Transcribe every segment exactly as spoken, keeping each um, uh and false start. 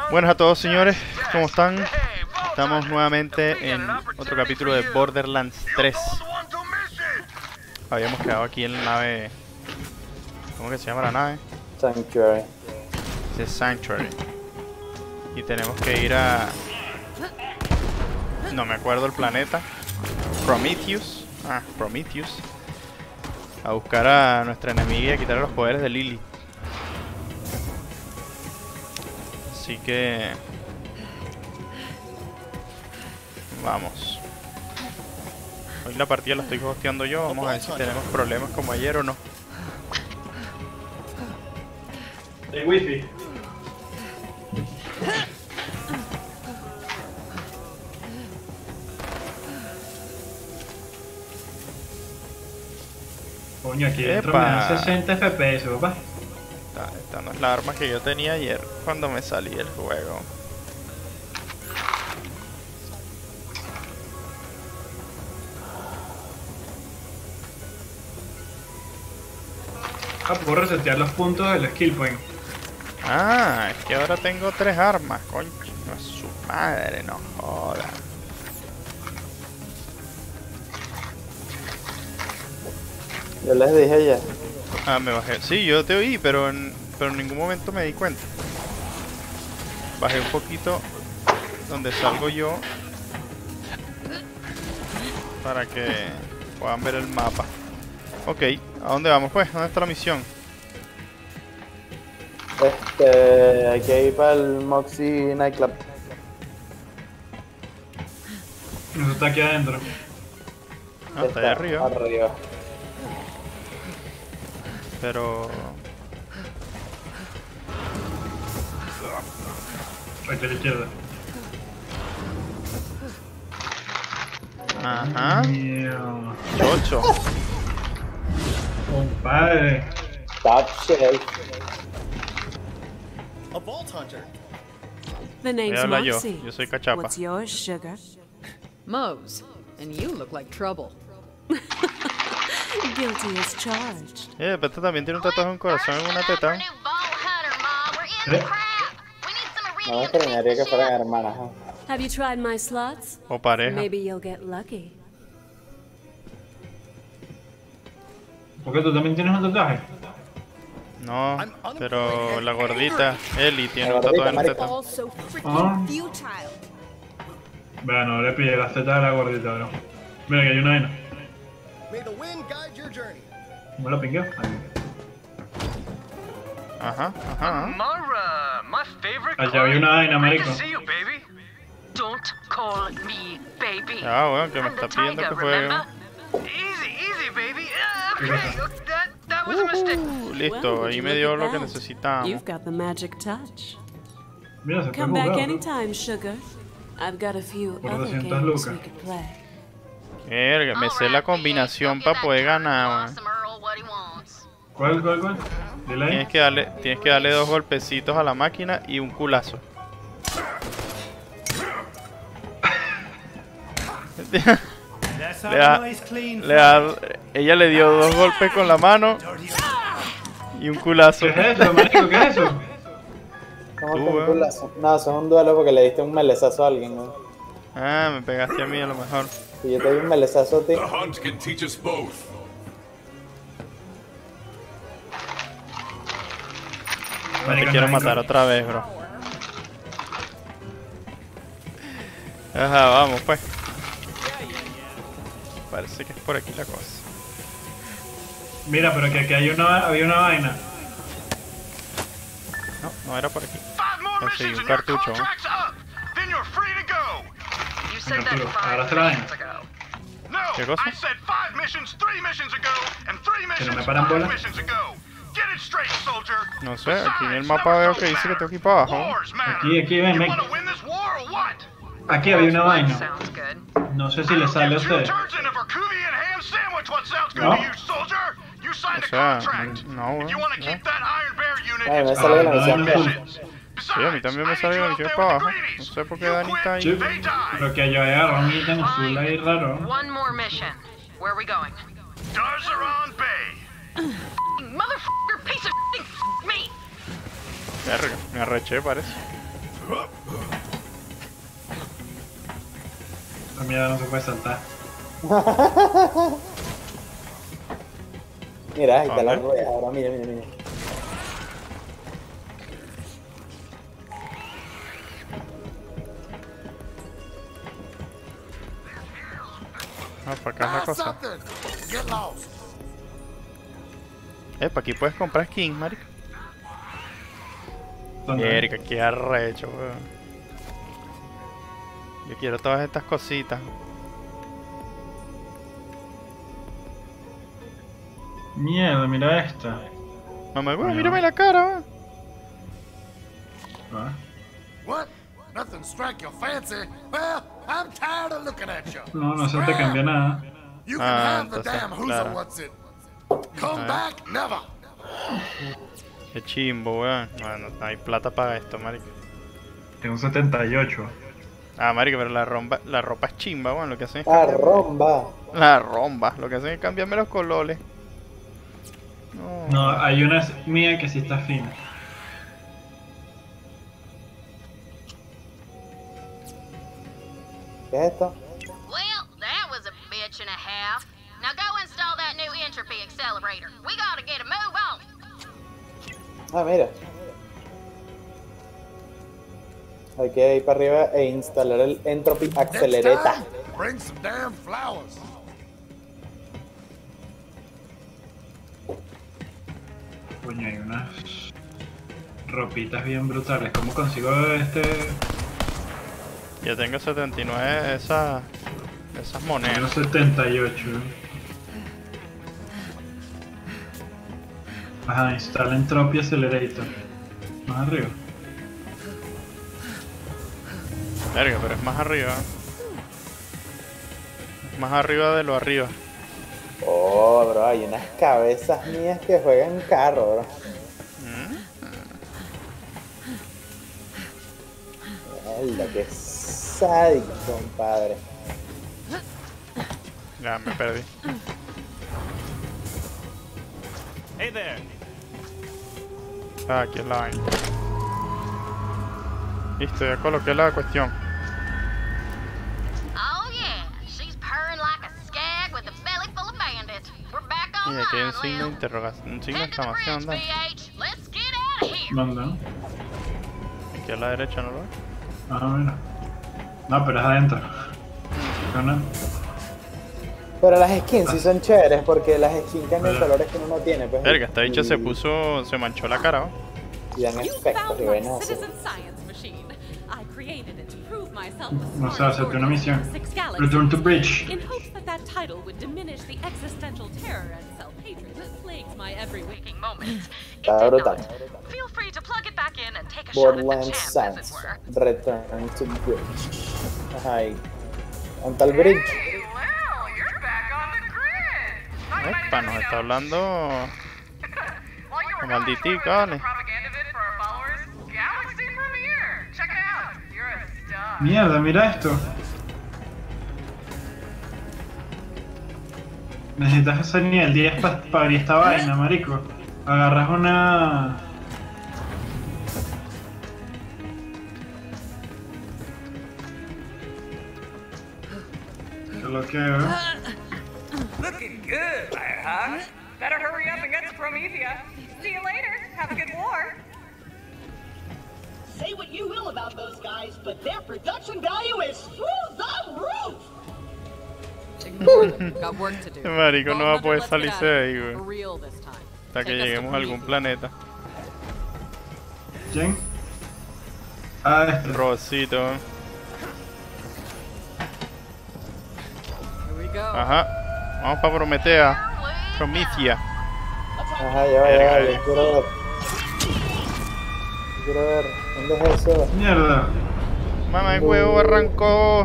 Buenas a todos, señores, ¿cómo están? Estamos nuevamente en otro capítulo de Borderlands tres. Habíamos quedado aquí en la nave... ¿Cómo que se llama la nave? Sanctuary. The Sanctuary. Y tenemos que ir a... No me acuerdo el planeta. Prometheus. Ah, Prometheus. A buscar a nuestra enemiga y a quitarle los poderes de Lily. Así que... Vamos. Hoy la partida la estoy hosteando yo. Vamos a ver si tenemos problemas como ayer o no. De wifi. Coño, aquí dentro me da sesenta F P S, papá. Esta, esta no es la arma que yo tenía ayer cuando me salí del juego. Ah, puedo resetear los puntos del skill point. Ah, es que ahora tengo tres armas, coño. No es su madre, no joda. Yo les dije ya. Ah, me bajé. Sí, yo te oí, pero en, pero en ningún momento me di cuenta. Bajé un poquito donde salgo yo para que puedan ver el mapa. Ok, ¿a dónde vamos pues? ¿Dónde está la misión? Este, hay que ir para el Moxie Nightclub. Eso está aquí adentro. Ah, está allá arriba. Arriba. Pero... Aquí a la izquierda. Ajá. Mierda. Chocho. Compadre. Top shelf. A Vault Hunter. The Voy name's a hablar yo. Moxie. Yo soy Cachapa. What's yours, sugar? Mose, and you look like trouble. Guilty as charged. Eh, pero este también tiene un tatuaje en un corazón en una teta. ¿Eh? No me extrañaría que fueran hermanas. ¿eh? Have you tried my slots? O pareja. Maybe you'll get lucky. ¿Por qué tú también tienes un tatuaje? No, pero la gordita, Ellie, tiene La un tatuaje en la gordita, teta. All so freaking Ah. futile. Vea, no le pille las tetas de la gordita, bro. Mira que hay una vaina. May the wind guide your journey. ¿Cómo la pingueo? Ajá, ajá. Mara, my favorite. Allá había una vaina, Great marico. to see you, baby. Don't call me baby. Ah, bueno, que me I'm está the pidiendo tiger, que juegue. remember? Easy, easy, baby. Ah, okay, that that was a mistake. Uh, listo, Well, would ahí you me look dio at lo que that? necesitábamos. You've got the magic touch. Mira, se puede Come back jugar, bro. anytime, sugar. I've got a few Por other doscientas games lucas. we could play. Verga, me sé la combinación para poder ganar, weón. ¿Cuál, cuál, cuál? Dile ahí. Tienes que darle, tienes que darle dos golpecitos a la máquina y un culazo. le da, le da, ella le dio dos golpes con la mano y un culazo. ¿Qué es eso, marico? ¿Qué es eso? ¿Cómo Tú, te weón. vinculas? No, eso es un duelo porque le diste un melezazo a alguien, ¿no? Ah, me pegaste a mí a lo mejor. Y yo te di un melezazo a ti. The hunt can teach us both. No te quiero matar otra vez, bro. Ajá, vamos pues. Parece que es por aquí la cosa. Mira, pero que aquí hay una, había una vaina. No, no era por aquí. Five more Conseguí missions un and your cartucho. contract's up. Then you're free to go. You said that Arturo, five agarraste la vaina. missions ago. No, ¿Qué cosa? I said five missions three missions ago, and three ¿Que no missions me paran five bola? missions ago. Get it straight, soldier. No sé, aquí en el Besides, mapa numbers veo don't que dice que matter. tengo que ir para abajo. Wars matter. Aquí, aquí, ven, You ven. wanna win this war or what? Aquí había una vaina. Sounds good. No sé si le sale a Two usted. turds in a Verkuvian ham sandwich. What sounds good No. to you, soldier? You signed O a sea, contract. no, If you want to no. keep that Iron Bear unit, Ay, me it's sale la time misión. for missions. Sí, a mí también me sale la misión para abajo. No sé por qué Dani está ahí. Sí, pero que yo agarro un ítem azul ahí raro. One more mission. Where are we going? Darzaron Bay. Motherfucker, piece of f***ing meat! Verga, me arreché, parece. La mierda no se puede saltar. Mira, ahí está la ¿Dónde? rueda. Ahora mira, mira, mira. Ah, para acá es la cosa. Eh, para aquí puedes comprar skins, marico. ¿Dónde? Erika, qué arrecho, weón. Yo quiero todas estas cositas. Mierda, mira esta. Mamá, weón, Coño. mírame la cara, weón. Ah. What? Nothing strike your fancy? Well, I'm tired of looking at you. No, no se te cambia nada. You can Ah, have the entonces, damn who's claro. what's it. Come Ah. back, never. Qué chimbo, weón. Bueno, no hay plata para esto, marico. Tengo un setenta y ocho. Ah, marico, pero la, romba, la ropa es chimba, weón. Lo que hacen es Ah, cambiarme- romba. La romba. Lo que hacen es cambiarme los colores. No. No, hay una mía que sí está fina. ¿Qué es esto? Well, that was a bitch and a half. Now go install that new entropy accelerator. We gotta get a move on. Ah, mira. Hay que ir para arriba e instalar el Entropy Next Accelerator. time, bring some damn flowers. Coño, hay unas ropitas bien brutales. ¿Cómo consigo este? Yo tengo setenta y nueve de esas, de esas Tengo monedas. setenta y ocho. Ajá, instala Entropy Accelerator. Más arriba. Verga, pero es más arriba. Es más arriba de lo arriba. Oh, bro, hay unas cabezas mías que juegan carro, bro. Mierda, que sádico, compadre. Ya me perdí. Hey there. Ah, aquí es la vaina. Listo, ya coloqué la cuestión. Oh yeah, she's purring like a skag with a belly full of bandits. We're back Y online, aquí hay un signo de Lil. interrogación, un signo de Head to the exclamación. bridge, ¿Dónde? B H. Let's get out of here. ¿Dónde? Aquí a la derecha, ¿no lo ves? Ah, mira. No, pero es adentro. No, no. Pero las skins sí son chéveres porque las skins cambian Mira. colores que uno no tiene. Pues, Verga, esta bicha y- se puso, se manchó la cara, ¿no? Y dan efectos y vainas así. science machine. I created it to prove myself No sé, hacerte una misión. Return to bridge. in hopes that that title would diminish the existential terror and self-hatred that plagues my every waking moment. Está brutal. Feel free to plug it back in and take a shot at the Borderlands champ, as it Sans. were. Return to bridge. Ajá, y... ¿Dónde está el bridge? Hey, well, you're back on the grid. Epa, nos está hablando. While you were gone, Malditico, I vale. a propaganda vid for our followers. Galaxy Premiere. Check it out. You're a star. Mierda, mira esto. Necesitas hacer nivel diez para abrir esta vaina, marico. Agarras una... ¿Qué lo que veo? Looking good, huh? Better hurry up and get to Promethea. See you later. Have a good war. Say what you will about those guys, but their production value is through the roof! Ignore them. Got work to do. Marico, no va a poder Let's get salirse out de of ahí, here. güey. For real this time. Hasta que Take us to lleguemos a algún Prometheus. planeta. ¿Quién? Ah, este. Rosito. Here we go. Ajá. Vamos para Prometea. Promethea. Ajá, ya va, ya Verga, va, eh. yo quiero ver. Yo quiero ver. ¿Dónde es eso? Mierda. Mamá, el huevo arrancó.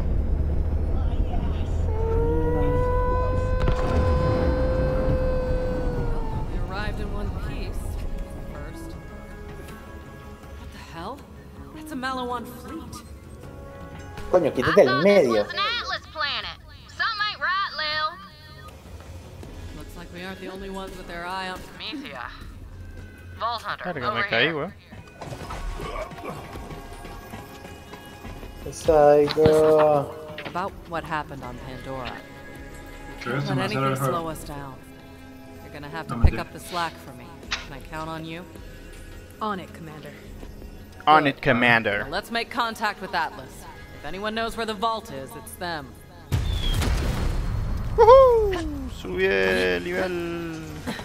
We arrived in one piece. First. What the hell? That's a Malawan fleet. Coño, I quítate el thought this medio. was an Atlas planet. Something ain't right, Lil. Looks like we aren't the only ones with their eye on Promethea. Vault Hunter, Verga, over me caí, here. güey. Psycho. About what happened on Pandora. Creo que se Don't me let hace el anything juego. slow us down. You're gonna have to No, pick mentira. up the slack for me. Can I count on you? On it, Commander. On it, Now Commander. let's make contact with Atlas. If anyone knows where the vault is, it's them. ¡Woohoo! Subí el nivel.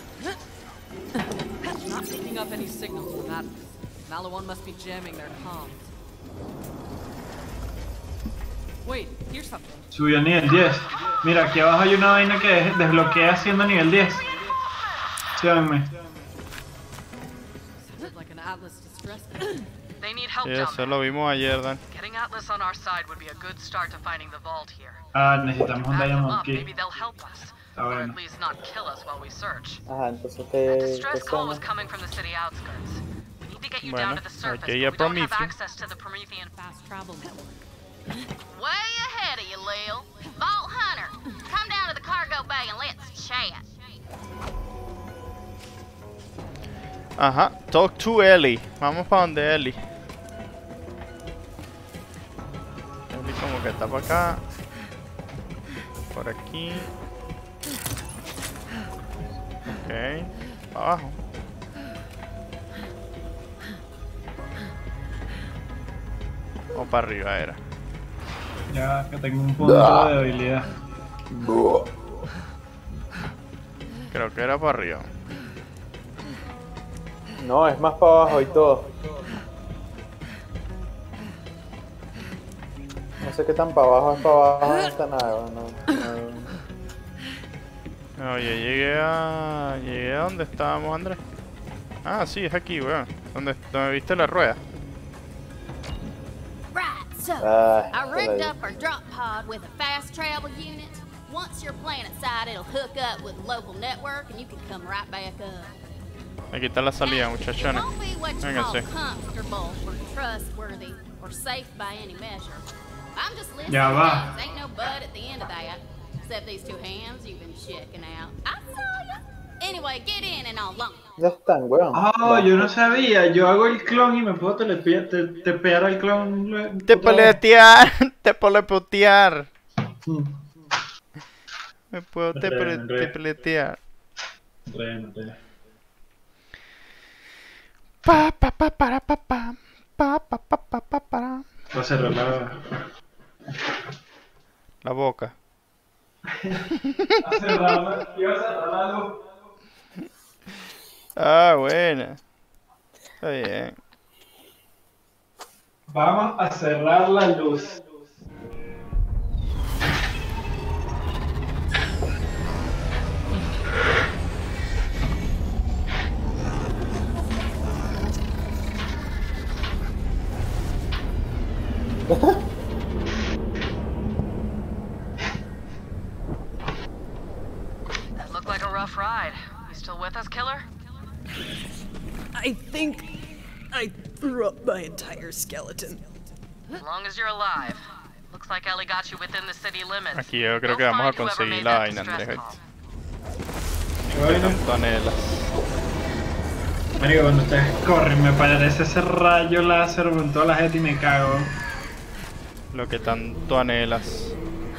Not picking up any signals from Atlas. Maliwan must be jamming their comms. Wait, here's something. Subió a nivel diez. Mira, aquí abajo hay una vaina que des- desbloquea siendo nivel diez. Síganme. Sounded like an Atlas distress call. They need help Sí, down eso there. lo vimos ayer, Dan. Getting Atlas on our side would be a good start to finding the vault here. Ah, necesitamos un Back them Diamond up, Key. maybe they'll help us. Está Or bueno. at least not kill us while we search. Ajá, entonces The qué, qué distress call was zona. coming from the city outskirts. We need to get you Bueno, down to the surface, aquí hay but we don't have Prometheus. access to the Promethean Fast travel network. Way ahead of you, Lil. Vault Hunter, come down to the cargo bay and let's chat. Ajá, talk to Ellie. Vamos para donde Ellie. Ellie como que está para acá. Por aquí. Ok. Para abajo. O para arriba era. Ya que tengo un punto de debilidad. Creo que era para arriba. No, es más para abajo y todo. No sé qué tan para abajo es para abajo en esta nave. No, no. Oye, llegué a... Llegué a donde estábamos, Andrés. Ah, sí, es aquí, weón. Donde, donde viste la rueda. Right, so Ah, I rigged esta la- up our drop pod with a fast travel unit. Once you're planet side, it'll hook up with the local network and you can come right back up. Aquí está la salida, It muchachones. won't be what you call Vénganse. comfortable or trustworthy or safe by any measure. I'm just listening. Ya va. Ain't no bud at the end of that. Except these two hands you've been checking out. I saw ya. Anyway, get in and all long. Ya están, weón. Oh, yo no sabía. Yo hago el clon y me puedo telepear, te, tepear al clon. lue- Te otra vez. poletear, te polepotear. Mm. Me puedo Me te, enredé, pole- me enredé. te peletear. Re, no te- Pa pa pa para pa pa pa pa pa pa pa para. Voy a cerrar la... La boca. a cerrarla. Iba a cerrar la luz. Ah, buena. Está bien. Vamos a cerrar la luz. That looked like a rough ride. You still with us, killer? I think I threw up my entire skeleton. As long as you're alive. Looks like Ellie got you within the city limits. Aquí yo creo Go que vamos a find whoever conseguir made la that vaina, distress Andrés. call. Que tanto anhelas. Marico, cuando ustedes corren me parece ese rayo láser con toda la gente y me cago. Lo que tanto anhelas.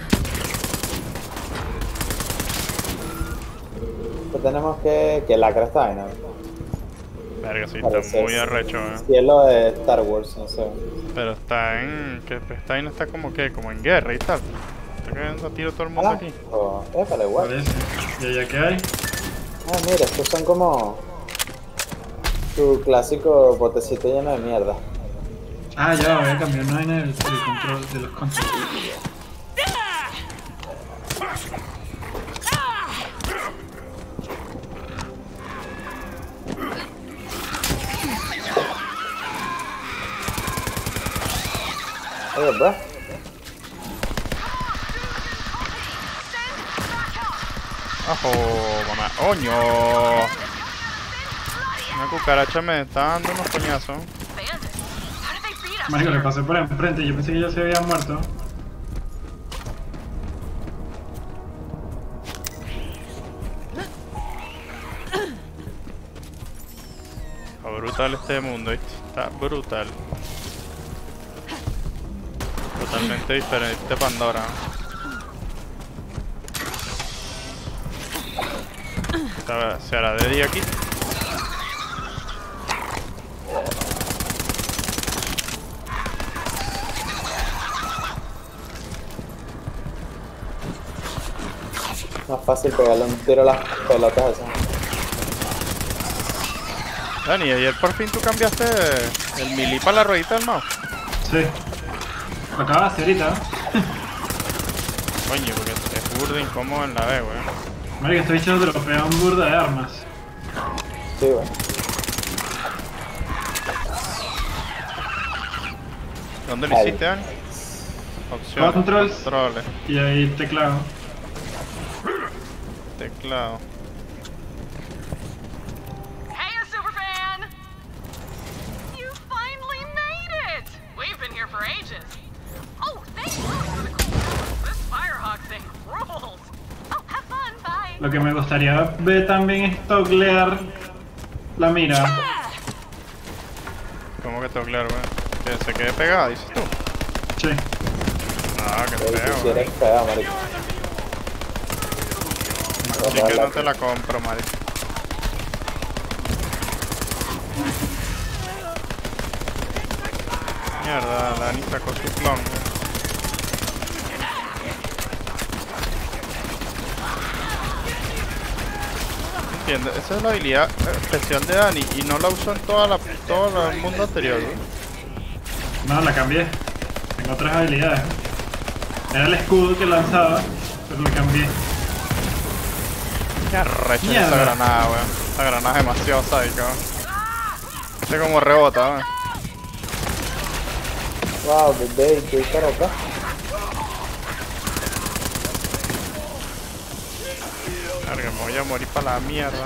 Pues tenemos que... Que lacra esta vaina. Verga, sí, está Parece muy arrecho, eh. cielo de Star Wars, no sé. Pero está en... Que esta vaina está como que... Como en guerra y tal. Está cayendo a tiro todo el mundo Ah, aquí. oh, épale, igual. Parece. ¿Y allá qué hay? Ah, mira, estos son como... Tu clásico botecito lleno de mierda. Ah, ya, voy a cambiar una vaina del, del control, de los controles. Oye, bro. ¡Ajo, mamá! ¡Oño! Una cucaracha me está dando unos coñazos. Marico, le pasé por enfrente, yo pensé que ya se había muerto. Está brutal este mundo, ¿viste? Está brutal. Totalmente diferente Pandora. ¿Se hará de día aquí? Más fácil pegarle un tiro a las pelotas esas. Dani, ayer por fin tú cambiaste el melee para la ruedita del mouse. Sí. Lo acabas de hacer ahorita. Coño, porque es burda incómodo en la B, weón. Marica, este bicho dropea un burda de armas. Sí, bueno. ¿Dónde lo hiciste, Dani? Opción. Controls. Controles. Y ahí teclado. Teclado. Hey, Superfan! You finally made it! We've been here for ages. Oh, thank you for the cool. This Firehawk thing rules. Oh, have fun, bye. Lo que me gustaría ver también es toglear la mira. ¿Cómo que toglear, weón? Que se quede pegada, dices tú. Sí. Ah, qué Ey, feo. si quieres pegar, marico. Así que no te la compro, marico. Mierda, Dani sacó su clon. Entiendo, esa es la habilidad especial de Dani y no la usó en toda la, todo el mundo anterior, ¿no? No, la cambié. Tengo otras habilidades. Era el escudo que lanzaba, pero la cambié. Qué arrecho Mierda. esa granada, weón. Esa granada es demasiado sádica, weón. Sé como rebota, weón. Wow, bebé, qué carota. Verga, me voy a morir para la mierda.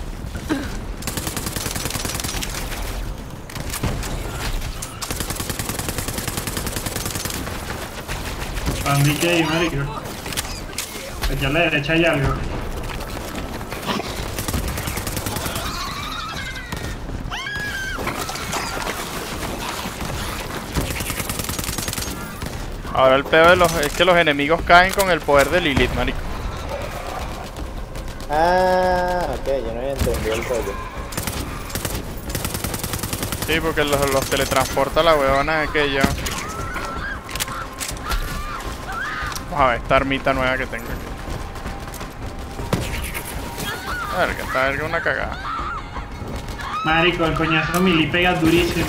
Andy Kay, marico. Aquí a la derecha hay algo. Ahora el peor de los, es que los enemigos caen con el poder de Lilith, marico. Ah, ok, yo no había entendido el rollo. Sí, porque los, los teletransporta la huevona aquella. Vamos a ver esta armita nueva que tengo aquí. Verga, esta verga es una cagada. Marico, el coñazo melee pega durísimo.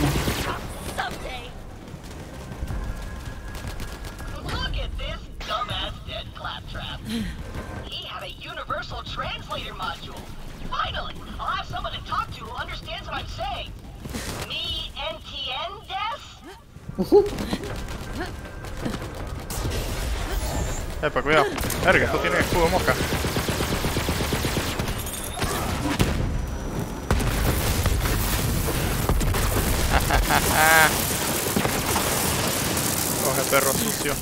Look at this dumbass dead claptrap. He had a universal translator module. Finally, I'll have someone to talk to who understands what I'm saying. Me entiendes? Epa, cuidado. Verga, esto tiene escudo mosca. Coge perro sucio.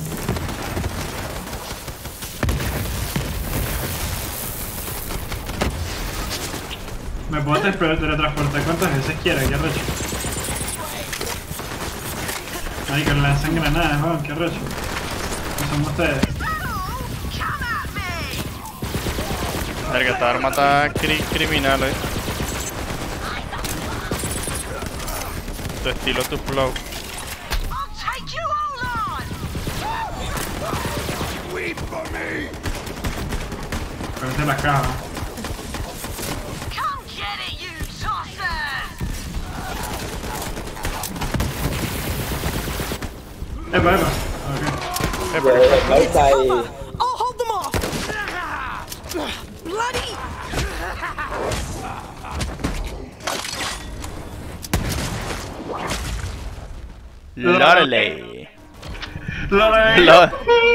Me puedo te- teletransportar cuantas veces quiera, qué arrecho. Marico, le lanzan granadas, weón, qué arrecho. ¿Qué son ustedes? Verga, esta arma está cri criminal, eh. Tu estilo, tu flow. Parece la caja. Epa, epa. Ok. Epa, Ya, ya, ahí está ahí. I'll hold them off! Bloody! Lorelei. Lorelei. Lo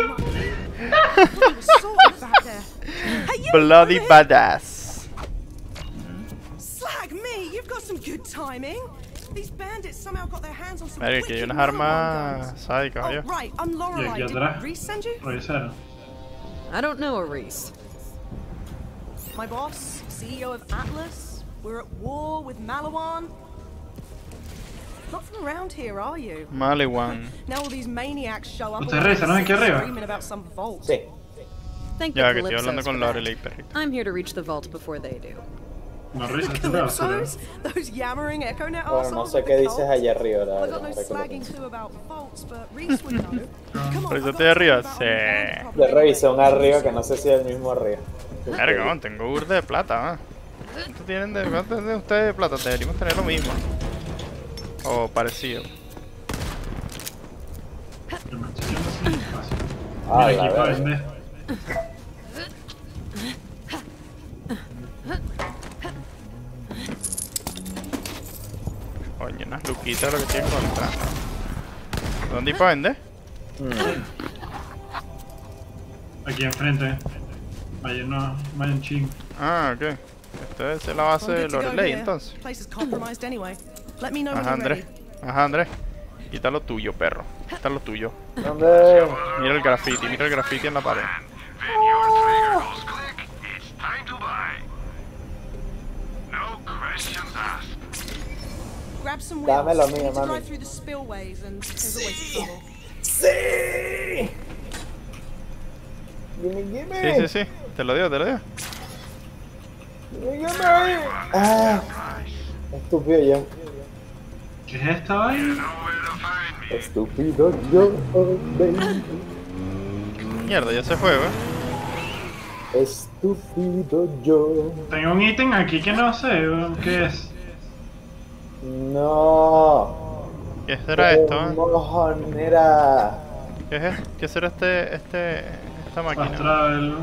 Sorted back there. Hey, you Bloody badass. slag me! You've got some good timing. These bandits somehow got their hands on some Verga, que hay wicked unas Malawan armas guns. sádicas, Oh, oye. right, I'm Y Lorelei. aquí Did atrás. Reese send you? Revisaron. I don't know a Reese. My boss, C E O of Atlas. We're at war with Malawan. Not from around here, are you? Maliwan. Now all these maniacs show up. Ustedes revisan, ¿no? Aquí arriba. Screaming about some vault. Sí. Thank Ya the que estoy hablando Calypsos con for Lorelei, that. perrito. I'm here to reach the vault before they do. No revisan, este pedazo, ¿no? Calypsos? Those yammering EchoNet Bueno, no assholes sé with qué the dices cult? allá arriba, la Well, I verdad. got no ahora que lo slagging pienso. to about vaults, but Reese would know. Come on, Por eso I've estoy got arriba. something Sí. about Le revisé un arriba que no sé si es el mismo arriba. Verga, man, tengo burda de plata, man. ¿Cuánto tienen de, cuánto tienen ustedes de plata? Deberíamos tener lo mismo. O parecido. Yo me estoy yendo así, fácil. Ah, Mira, la aquí para verga. vender. Coño, unas luquitas lo que estoy encontrando. ¿Dónde hay para vender? Aquí enfrente. Hay uno, hay un ching. Ah, ok. Esta es la base I'm de good to go Lorelei, here. entonces. Place is compromised anyway. Let me know when Ajá, you're Andrés. ready. Ajá, Andrés. Quita lo tuyo, perro. Quita lo tuyo. ¿Dónde? Mira el graffiti, mira el graffiti en la pared. Grab some wheels. Dámelo, We mía, need to mami. drive through the spillways and there's always trouble. ¡Sí! Gimme, gimme. Sí, sí, sí. Te lo digo, te lo digo. Gimme, gimme. Ah, estúpido yo. ¿Qué es esta vaina? Estúpido yo, oh, baby. Mierda, ya se fue, ¿eh? Estúpido yo. Tengo un ítem aquí que no sé qué es. No. ¿Qué será esto, eh? Mojonera. ¿Qué es? ¿Qué será este, este, esta máquina? Fast travel.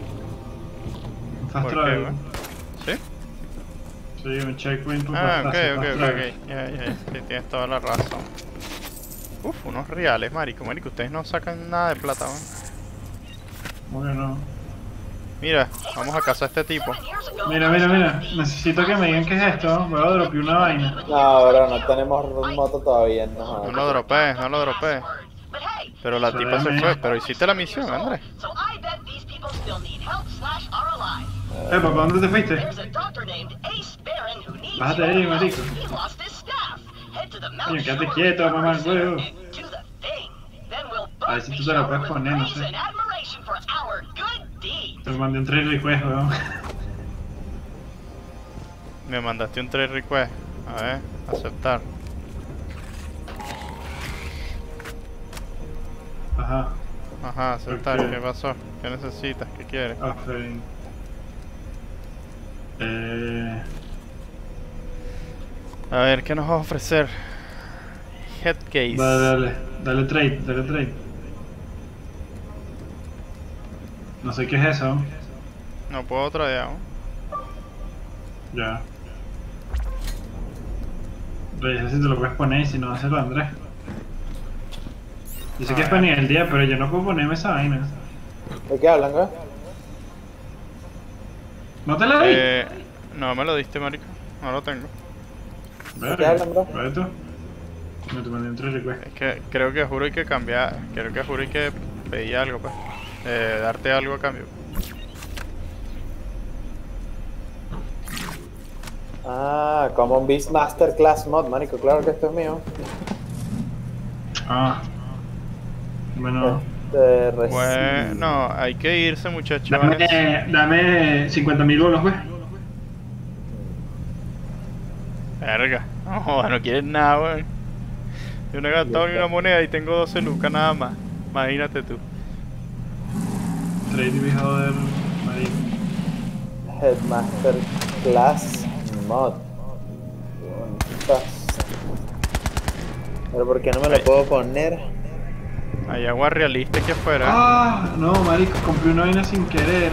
Fast ¿Por qué, travel. güey? ¿Sí? Sí, un checkpoint por Ah, ok, fast ok, ok, travel. ok. Ya, ya, sí, tienes toda la razón. Uf, unos reales, marico. Marico, ustedes no sacan nada de plata, ¿no? ¿Cómo que no? Mira, vamos a cazar a este tipo. Mira, mira, mira. Necesito que me digan qué es esto. Voy a dropear una vaina. No, bro, no tenemos moto todavía. No, No lo dropees, no lo dropees. Pero la tipa se fue. Pero hiciste la misión, Andrés. So I bet these people still need help slash are alive. Eh, papá, ¿dónde te fuiste? There's a doctor named Ace Baron who needs Bájate ahí, your help. marico. He lost his staff. Head to the Mount Coño, quédate Shore quieto, mamá, Recovery Center huevo. and do the thing. Then we'll A ver both si be tú te lo puedes showered with poner, no praise sé. and admiration for our good deed. Te mandé un trailer y juego, weón. Me mandaste un trade request. A ver, aceptar. Ajá. Ajá, aceptar. Ok. ¿Qué pasó? ¿Qué necesitas? ¿Qué quieres? Offering. Eh. A ver, ¿qué nos va a ofrecer? Headcase. Dale, dale. Dale trade, dale trade. No sé qué es eso. No puedo tradear, ¿no? Ya. Revisa si te lo puedes poner y si no, hazlo Andrés. Yo sé que es para nivel día, pero yo no puedo ponerme esa vaina. ¿De qué hablan, güey? ¿No te la di? Eh, no me lo diste, marico. No lo tengo. Verga, qué hablan, bro? ¿ves tú? No te mandé un trade request. Es que creo que juro hay que cambiar. Creo que juro hay que pedir algo, pues. Eh, darte algo a cambio. Ah, Common Beast Masterclass Mod, manico. Claro que esto es mío. Ah. Bueno. Este, reci- Bueno, hay que irse, muchachos. Dame, dame cincuenta mil bolos, pues. Verga. No, no quieres nada, weón. Yo no he gastado ni una moneda y tengo doce lucas nada más. Imagínate tú. Trade y joder, marico. Headmaster Class Mod. Pero ¿por qué no me lo puedo poner? Hay agua realista aquí afuera. Ah, no, marico, compré una vaina sin querer.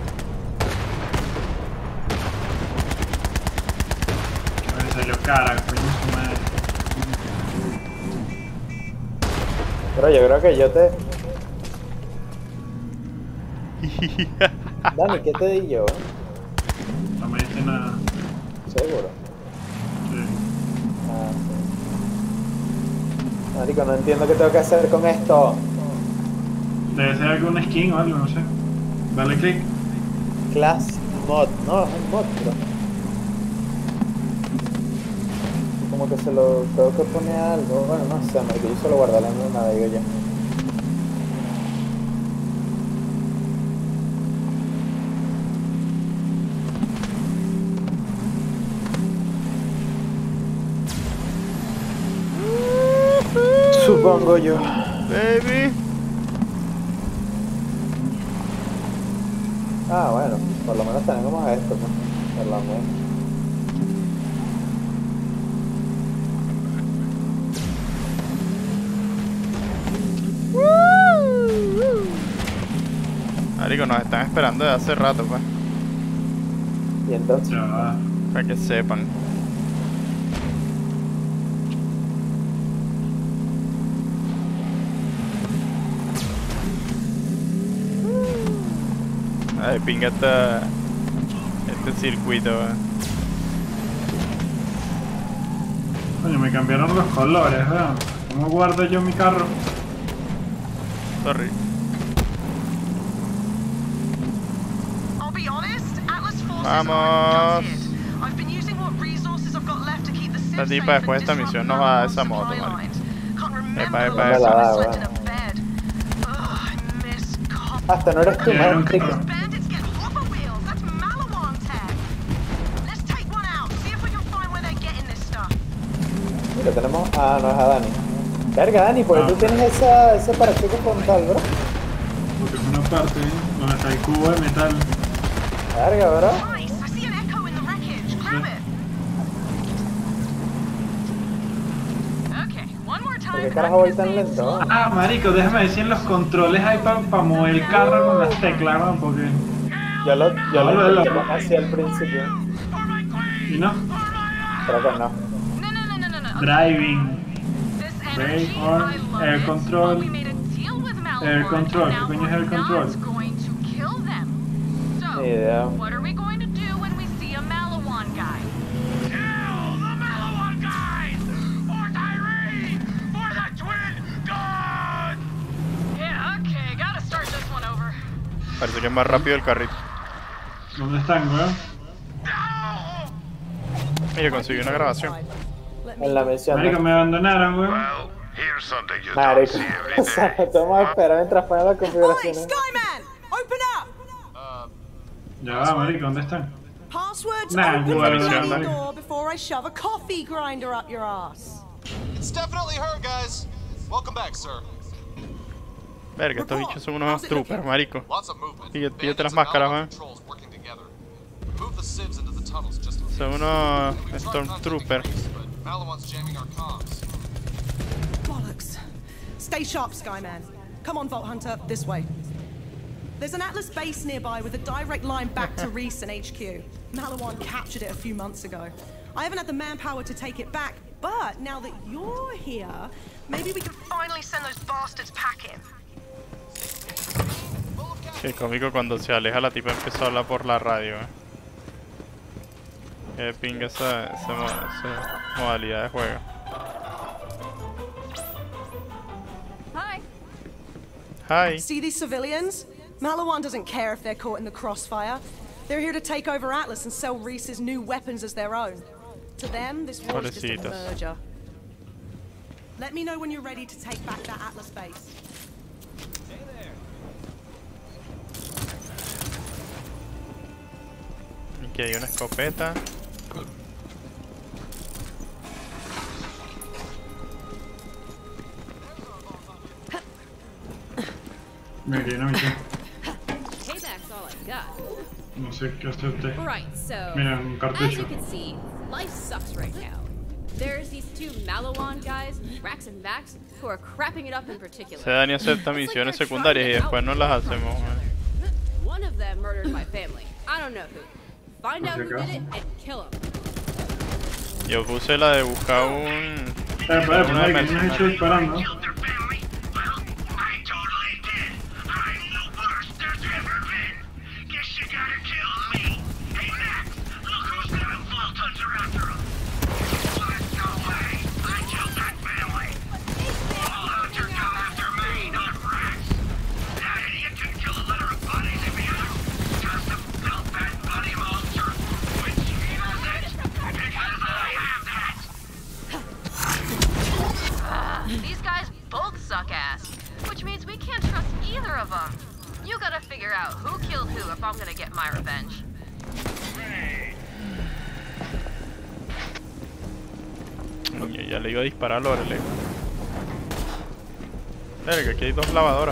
Me salió cara, coño su madre. Pero yo creo que yo te... Dani, ¿qué te di yo? No me diste nada. Seguro. Sí. Ah, sí. Marico, no entiendo qué tengo que hacer con esto. Debe ser algún skin o algo, no sé. Dale click. Class Mod. No, es un mod, bro. como que se lo tengo que poner a algo. Bueno, no sé, me yo solo guardar la nada, digo ya. Supongo yo. Baby. Ah, bueno, por lo menos tenemos a esto, ¿no? Por lo menos. Marico, nos están esperando desde hace rato, pues. Y entonces. Ya. Para que sepan. Ay, pinga esta, este circuito, eh. Coño, me cambiaron los colores, vean. ¿Cómo guardo yo mi carro? Sorry. I'll be honest, Atlas forces Vamos. are gutted. I've been using what resources I've got left to keep the Esta Civ tipa safe después de esta and misión disrupt nos va a dar Malwan's esa moto, supply marico. lines. Can't remember Epa, the epa, last epa. time I La slept da, in a bed. Ugh, I miss coffee. Hasta no eres tú, Yeah, man. nunca. Bandits get hopper wheels. That's Malawan tech. Let's take one out. See if we can find where they're getting this stuff. Mira, tenemos. Ah, no es a Dani. Verga, Dani, ¿por qué tú tienes esa, ese parachoque frontal, bro? Porque es una parte, ¿eh? Donde está el cubo de metal. Verga, bro. Nice. I see an echo in the wreckage. Grab it. Okay, one more ¿Por qué time. carajo voy tan lento? Ah, marico, déjame decir los controles ahí para pa mover el carro con las teclas, ¿no? Porque... Yo lo, yo No, lo lo- intenté poner así al principio. ¿Y no? Creo que no. No, no, no, no, no, no. Driving. This Brake energy, on, I love air it. control. But we made a deal with Malwan, Air control, and now ¿qué coño es we're air control? not going to kill them. So, Ni idea. what are we going to do when we see a Malawan guy? Kill the Malawan guys! For Tyree! For the twin god! Yeah, okay, gotta start this one over. Parece que es más rápido el carrito. ¿Dónde están, weón? Mira, conseguí una grabación. En la misión. Marico, me abandonaron, weón. Well, here's something you don't Marico. see O every sea, day. nos vamos a esperar mientras ponen las Oi, configuraciones. Skyman! Open up! Ya va, marico, ¿dónde están? Passwords Nah, open well, the bloody yeah. door before I shove a coffee grinder up your ass. It's definitely her, guys. Welcome back, sir. Verga, estos bichos son unos troopers, marico. Lots of movement. Píllate píllate las Bandits and máscaras, Malawan man. patrols working together. Move the civs into the tunnels just in case. Son unos We tried Stormtroopers. contacting Grace, but Malawan's jamming our comms. Bollocks. Stay sharp, Skyman. Come on, Vault Hunter, this way. There's an Atlas base nearby with a direct line back to Reese and H Q. Malawan captured it a few months ago. I haven't had the manpower to take it back, but now that you're here, maybe we can finally send those bastards packing. Qué cómico cuando se aleja la tipa empezó a hablar por la radio, eh. Qué pinga esa, esa, mo- esa modalidad de juego. Hi. Hi. See these civilians? Malawan doesn't care if they're caught in the crossfire. They're here to take over Atlas and sell Reese's new weapons as their own. To them, this war is just a Pobrecitos. merger. Let me know when you're ready to take back that Atlas base. Aquí hay una escopeta. Me quedé una misión. Payback's all I got. No sé qué hacerte. Right, so Mira, un as cartucho. you can see, life sucks right now. There's these two Malawan guys, Rax and Vax, who are crapping it up in particular. Se Dani acepta misiones secundarias y después no las hacemos, eh. One of them murdered my family. I don't know who. Find out who did it and kill him. Yo puse la de buscar un... Eh, espera, una de pues, ¿qué me has hecho disparando? These guys both suck ass, which means we can't trust either of them. You gotta figure out who killed who if I'm gonna get my revenge. Oye, ya le iba a disparar a Lorelei. Verga, aquí hay dos lavadoras.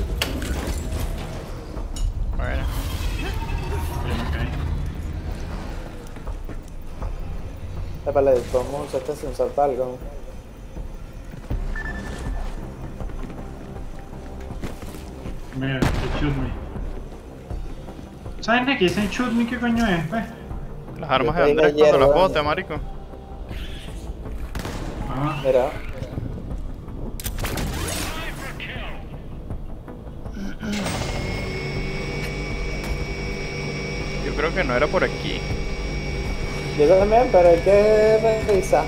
Bueno. Épale, podemos usar este sensor para algo. Mira, que shoot me. ¿Saben qué dicen shoot me? ¿Qué coño es, pues? Las armas de Andrés cuando las bote, marico. Ah. Mira. Yo creo que no era por aquí. Yo también, pero hay que revisar.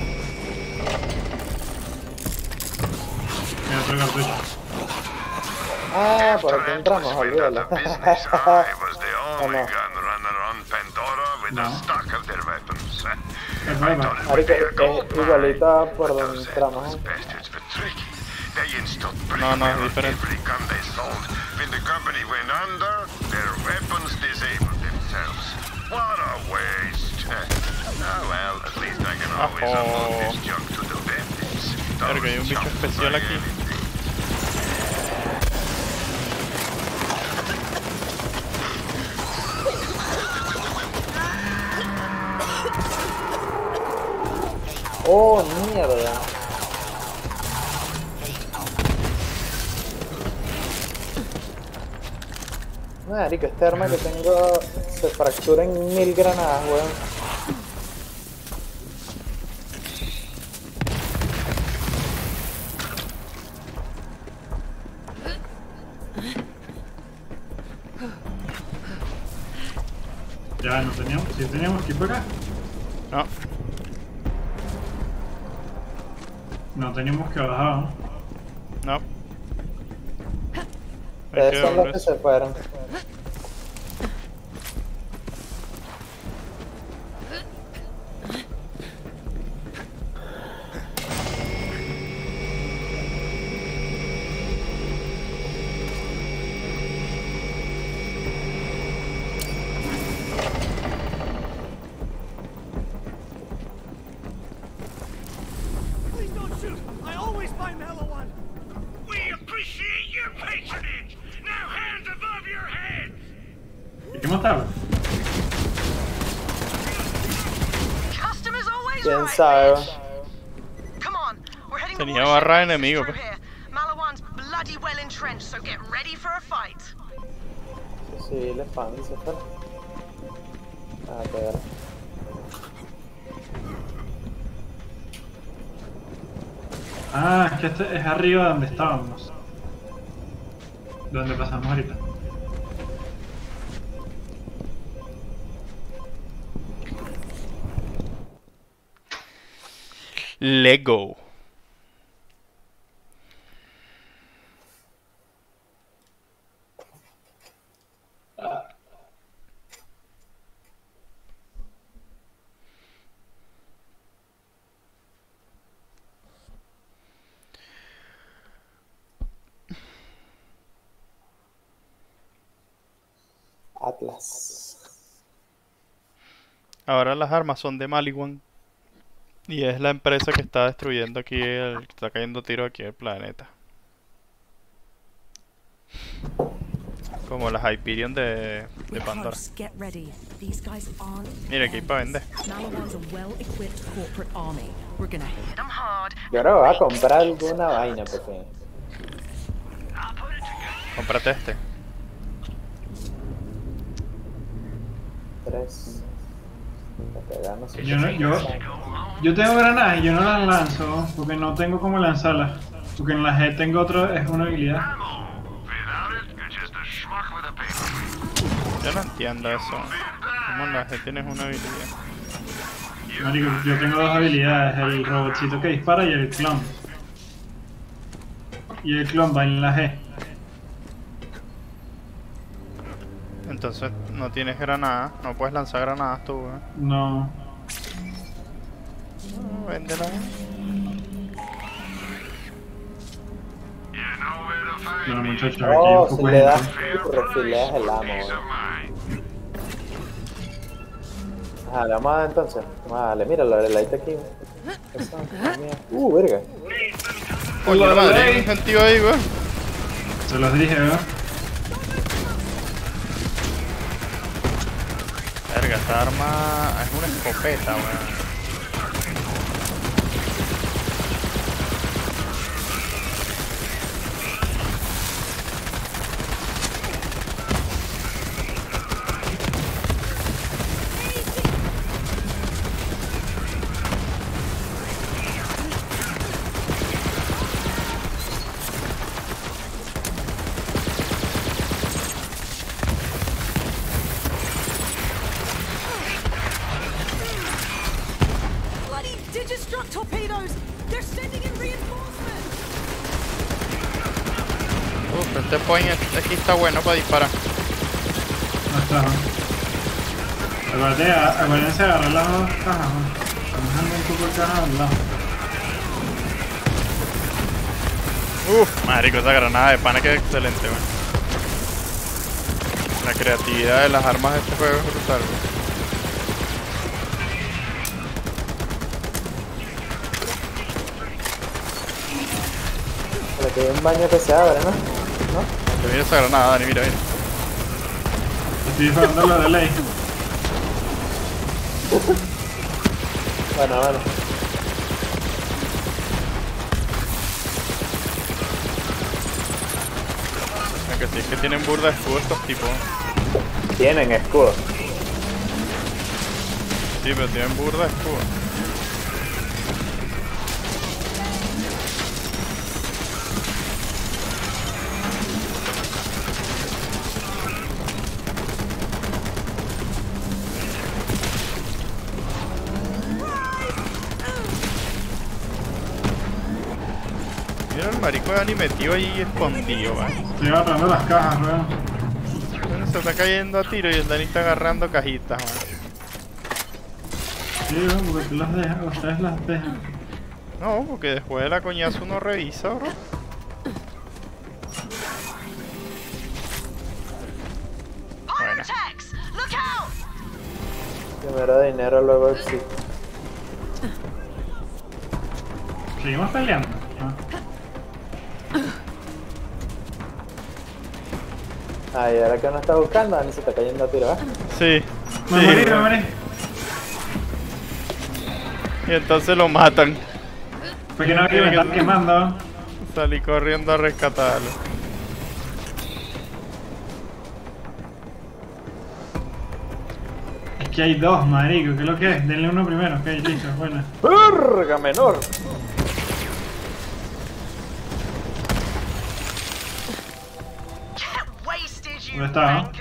Mira, otro cartucho. Ah, por aquí entramos, olvídalo. ¿O no? No. Marico, es igualita por donde entramos. No, no, es diferente. Verga, hay un bicho especial aquí. Oh, mierda. Marico, este arma que tengo se fractura en mil granadas, weón. Ya, no teníamos, si teníamos que ir por acá. No. No teníamos que bajar, ¿no? No. Ustedes son los que se fueron. ¿Hay que matarlo? ¿Quién sabe? Tenía barra de enemigo, pues. Malawan's bloody well entrenched, so get ready for a fight. Sí, le fan, dice espera. Ah, te verá. Ah, es que este es arriba donde estábamos. Donde pasamos ahorita. Lego. Atlas. Ahora las armas son de Maliwan. Y es la empresa que está destruyendo aquí, el, que está cayendo tiro aquí el planeta. Como las Hyperion de, de Pandora. Mira, aquí hay para vender. Yo ahora voy a comprar alguna vaina, porque... Cómprate este. Tres. Yo, no, yo, yo tengo granadas y yo no las lanzo porque no tengo cómo lanzarlas. Porque en la G tengo otro, es una habilidad. Yo no entiendo eso. ¿Cómo en la G tienes una habilidad? Marico, yo tengo dos habilidades, el robotcito que dispara y el clon. Y el clon va en la G. Entonces no tienes granadas, no puedes lanzar granadas tú, ¿eh? No. No, véndela. Bueno, muchachos, aquí Oh, un si poco le de das, gente. refileas el amo. eh. Ajá, le vamos a dar entonces. Vale, mira, la light aquí. Eso, mía. Uh, verga. Coño, la madre, hay un sentido ahí, weón. Se los dije, ¿verdad? Verga, esta arma es una escopeta, weón. Bloody Digistruct torpedoes! They're sending in reinforcements! Uf, este point aquí está bueno para disparar. No está, ¿no? Acuérdate, acuérdense de agarrar las dos cajas, ¿no? Estamos dando un poco de caja al lado. Uf, marico, esa granada de pana que es excelente, weón. La creatividad de las armas de este juego es brutal, weón. Pero que hay un baño que se abre, ¿no? ¿No? Mira esa granada, Dani, mira, mira. Estoy disparando lo de ley. Bueno, bueno. Que sí, es que tienen burda de escudo estos tipos. Tienen escudo. Sí, pero tienen burda de escudo. Mira el marico de Dani metido ahí escondido, ¿vale? Estoy agarrando las cajas, weón. Se está cayendo a tiro y el Dani está agarrando cajitas, man. Sí, weón, porque tú las dejas, ustedes las dejan. No, porque después de la coñazo uno revisa, bro. Bueno. Primero dinero, luego éxito. Seguimos peleando. Ah. Ah, y ahora que uno está buscando, Dani se está cayendo a tiro, ¿eh? Sí. Me sí, morí, me bueno. morí. Y entonces lo matan. Porque no, que me están quemando. Salí corriendo a rescatarlo. Es que hay dos, marico. ¿Qué es lo que es? Denle uno primero. Ok, listo, buena. ¡Verga, menor! ¿Dónde está, no?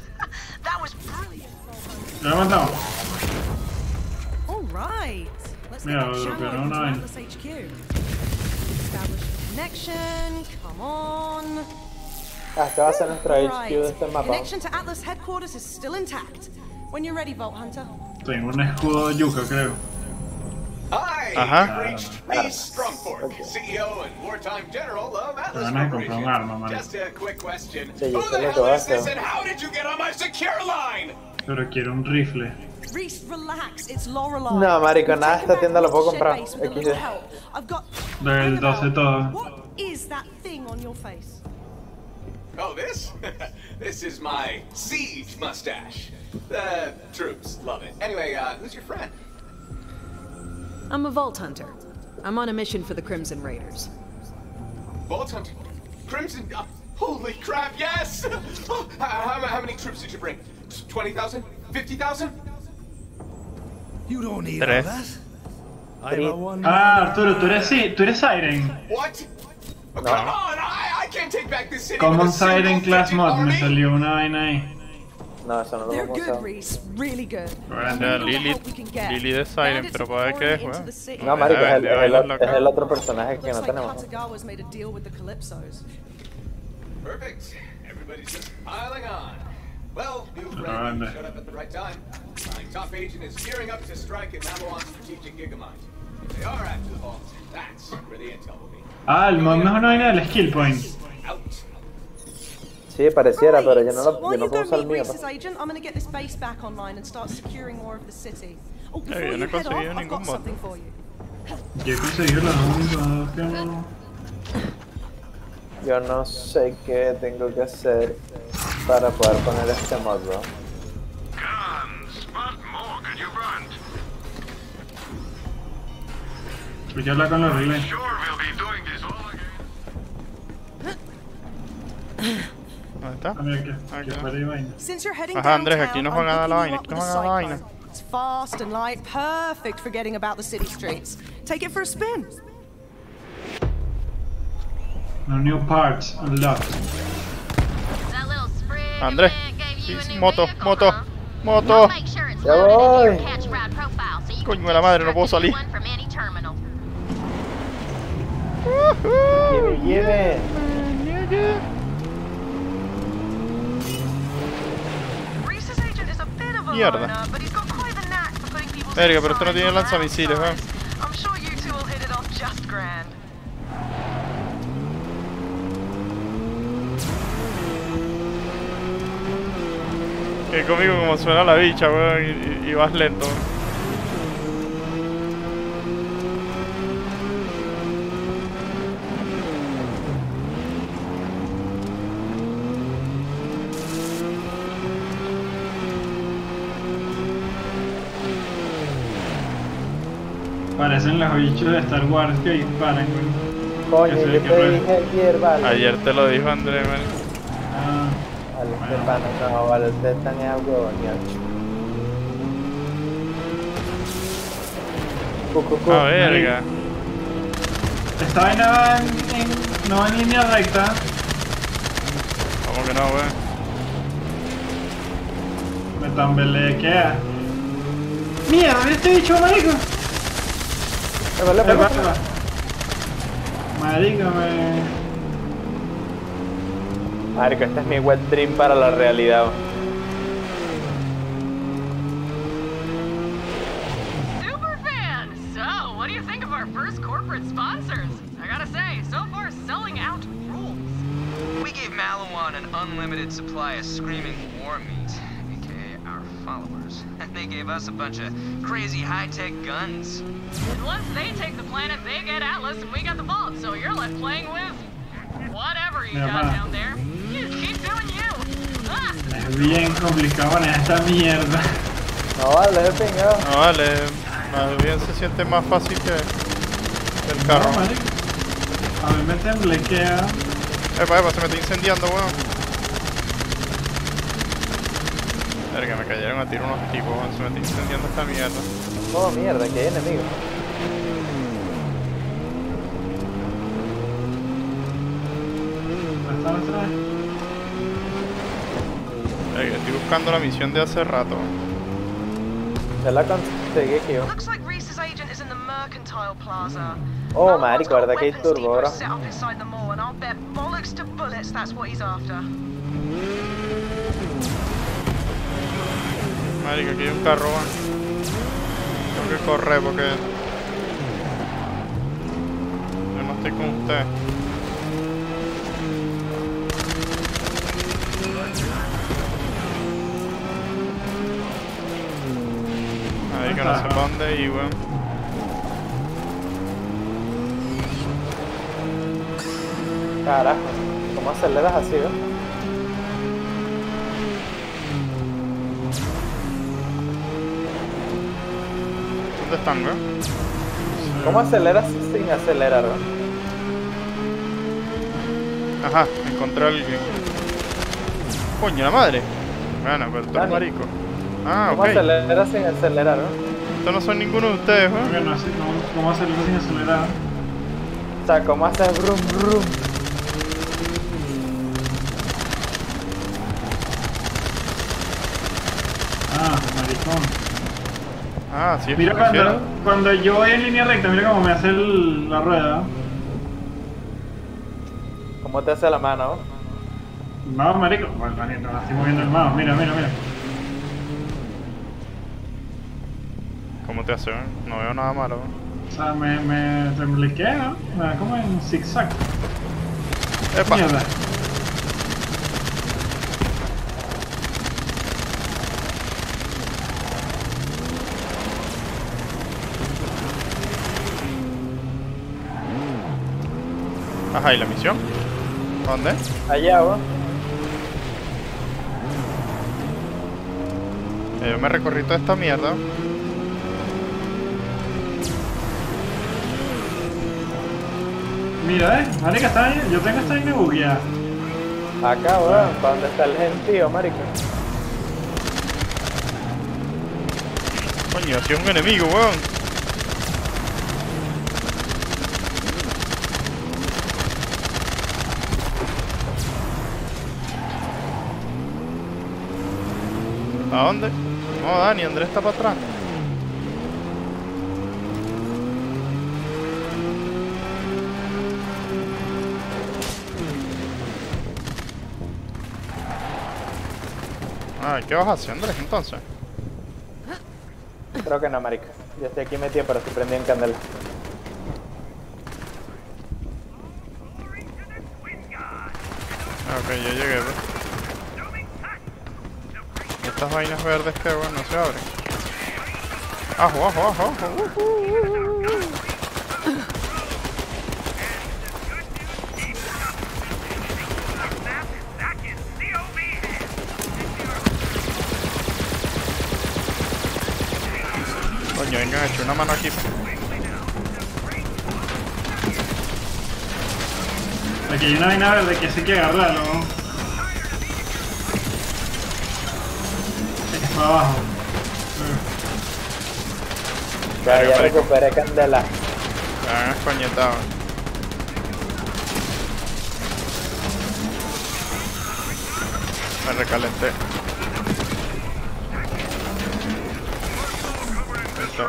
Lo he matado. All right. Let's Mira, get that lo channel que no, open to no hay. Atlas H Q. Establish a connection. Come on. Ah, esta va a ser nuestra H Q Right. de este mapa. Connection to Atlas headquarters is still intact. When you're ready, Vault Hunter. Tengo un escudo de yuca, creo. Hi, Ajá. you've reached Lee Strongfork, C E O and wartime general of Te Atlas van a comprar un Corporation. arma, man. Just a quick question. Sí, yo Who sé the lo que hell va a is this hacer. and how did you get on my secure line? Pero quiero un rifle. Reese, relax. It's Lorelei. No, marico, nada, esta tienda lo puedo comprar. Shed base with a X little D. help. I've got. Del doce todo. What is that thing on your face? Oh, this? This is my siege mustache. The troops love it. Anyway, uh, who's your friend? I'm a Vault Hunter. I'm on a mission for the Crimson Raiders. Vault Hunter? Crimson? Uh, holy crap, yes! Oh, how, how, how many troops did you bring? twenty thousand? fifty thousand? You don't need Tres. all that. I'm a one. Ah, Arturo, tú eres, sí, tú eres Siren. What? Oh, come on! I, I can't take back this city Common with a single Siren Class fidget Mod, me army. salió una vaina ahí. No, eso no lo They're vamos a good, usar. Reese. Really good. O sea, Lily, Lily de Siren, pero para ver qué es, weón. No, marico, es el, es, el, Bailar es el otro personaje que Looks no like tenemos. Katagawa's made a deal with the Calypsos. Perfect. Everybody's just piling on. Well, new friend, Grande. you showed up at the right time. My top agent is gearing up to strike at Mabawon's strategic gigamind. If they are after the vault, that's where the intel will be. Ah, el mod no es una vaina del skill point. Out. Sí, pareciera, pero yo no, lo, While yo no you puedo go usar el meet mío. Reese's agent, I'm gonna get this base back online and start securing more of the city. Oh, before yo no you he head off, conseguido I've ningún got mod. something for you. Yo he conseguido las únicas que no. Yo no sé qué tengo que hacer para poder poner este mod, bro. Pues yo hablo con los relays. ¿Dónde está? A ver, ¿qué? ¿Qué para vaina? Since you're heading Ajá, Andrés, downtown, aquí nos I'm van a dar la hooking vaina, you aquí up nos with van a dar la a vaina. cyclone. It's fast and light, perfect for getting about the city streets. Take it for a spin. No new parts unlocked. Andrés, sí, sí, moto, moto, moto. Ya voy. Coño de la madre, no puedo salir. Gimme, gimme. Mierda. Verga, pero esto no tiene lanzamisiles, weón. I'm sure you two will hit it off just grand. Que conmigo como suena la bicha, weón, y, y vas lento. Parecen los bichos de Star Wars que disparan, güey. Coño, Que se- yo que te re- dije ayer, vale. Ayer te lo dijo Andrés, man. Ah, Vale, este pana, no, vale, ustedes están en algo, ñacho. A verga. esta vaina va en, en- no va en línea recta. ¿Cómo que no, weón? Me tambelequea. Mierda, este bicho, marico. Vale, Ahí va, ahí va. Marico, me... Marico, este es mi wet dream para la realidad. Superfan! So, what do you think of our first corporate sponsors? I gotta say, so far selling out rules. We gave Maliwan an unlimited supply of screaming war meat, aka our followers. And they gave us a bunch of crazy high-tech guns. And once they take the planet, they get Atlas, and we got the vault, so you're left playing with whatever you Yeah, got man. down there. You just keep doing you. Ah! Es bien complicado manejar esta mierda. No vale, venga. No vale, más bien se siente más fácil que, que el carro. No, marico. A mí me temblequea. Epa, epa, se me está incendiando, weón. Verga, me cayeron a tiro unos tipos, weón. Se me está incendiando esta mierda. Oh, mierda, que hay enemigos. ¿Está nuestra? Verga, estoy buscando la misión de hace rato. Ya la conseguí, tío. Looks like Reese's agent is in the Mercantile Plaza. Oh, marico, ¿verdad que hay turbo, bro? Set up inside the mall, and I'll bet bollocks to bullets that's what he's after. Marico, aquí hay un carro, weón. Tengo que correr porque... yo no estoy con usted. Ahí que no sé para dónde ir, weón. Carajo, ¿cómo aceleras así, eh? ¿Dónde están, weón? ¿Cómo aceleras sin acelerar, eh? Ajá, encontré a alguien. Coño, la madre. Bueno, pero tú eres Dani. marico. Ah, ¿Cómo ok. aceleras sin acelerar, eh? Estos no son ninguno de ustedes, weón. Bueno, así, ¿cómo, cómo hacerlo sin acelerar? O sea, ¿cómo haces brum brum? Ah, maricón. Ah, sí, Mira lo cuando, hicieron. cuando yo voy en línea recta, mira cómo me hace el- la rueda. ¿Cómo te hace la mano? No, marico. Bueno, marico, la estoy moviendo el mouse. Mira, mira, mira. ¿Cómo te hace, weón? No veo nada malo, weón. O sea, me, me temblequea, me da como en zigzag. Epa. Mierda. Ajá, ¿y la misión? ¿Dónde? Allá, weón. Yo me recorrí toda esta mierda. Mira, eh, marica, está ahí, yo tengo esta vaina bugueada. Acá, weón, ¿para dónde está el gentío, marica? Coño, así es un enemigo, weón. ¿A dónde? No, Dani, Andrés está para atrás. Ah, ¿qué vas a hacer, Andrés, entonces? Creo que no, marica. Yo estoy aquí metido, pero estoy prendido en candela. Ah, ok, yo llegué, bro. Estas vainas verdes que, bueno, no se abren. ¡Ajo, ajo, ajo, ajo! Uh, uh, uh, uh. Coño, vengan, eché una mano aquí. Aquí hay una vaina verde que sí hay que agarrarlo, ¿no? Es para abajo. Ya, ya recuperé candela. Me han escoñetado. Me recalenté. Listo.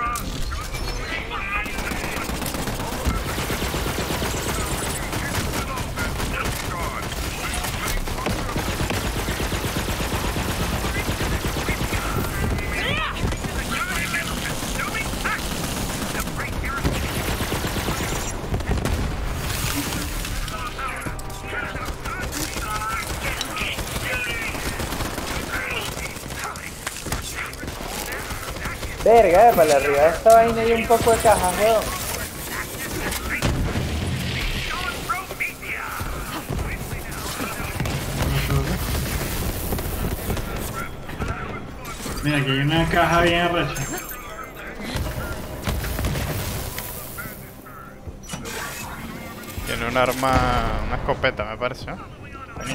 Verga, eh, para arriba de esta vaina hay un poco de cajas, weón. Mira, aquí hay una caja bien arrecha. Tiene un arma, una escopeta, me parece. ¿Eh? Dani.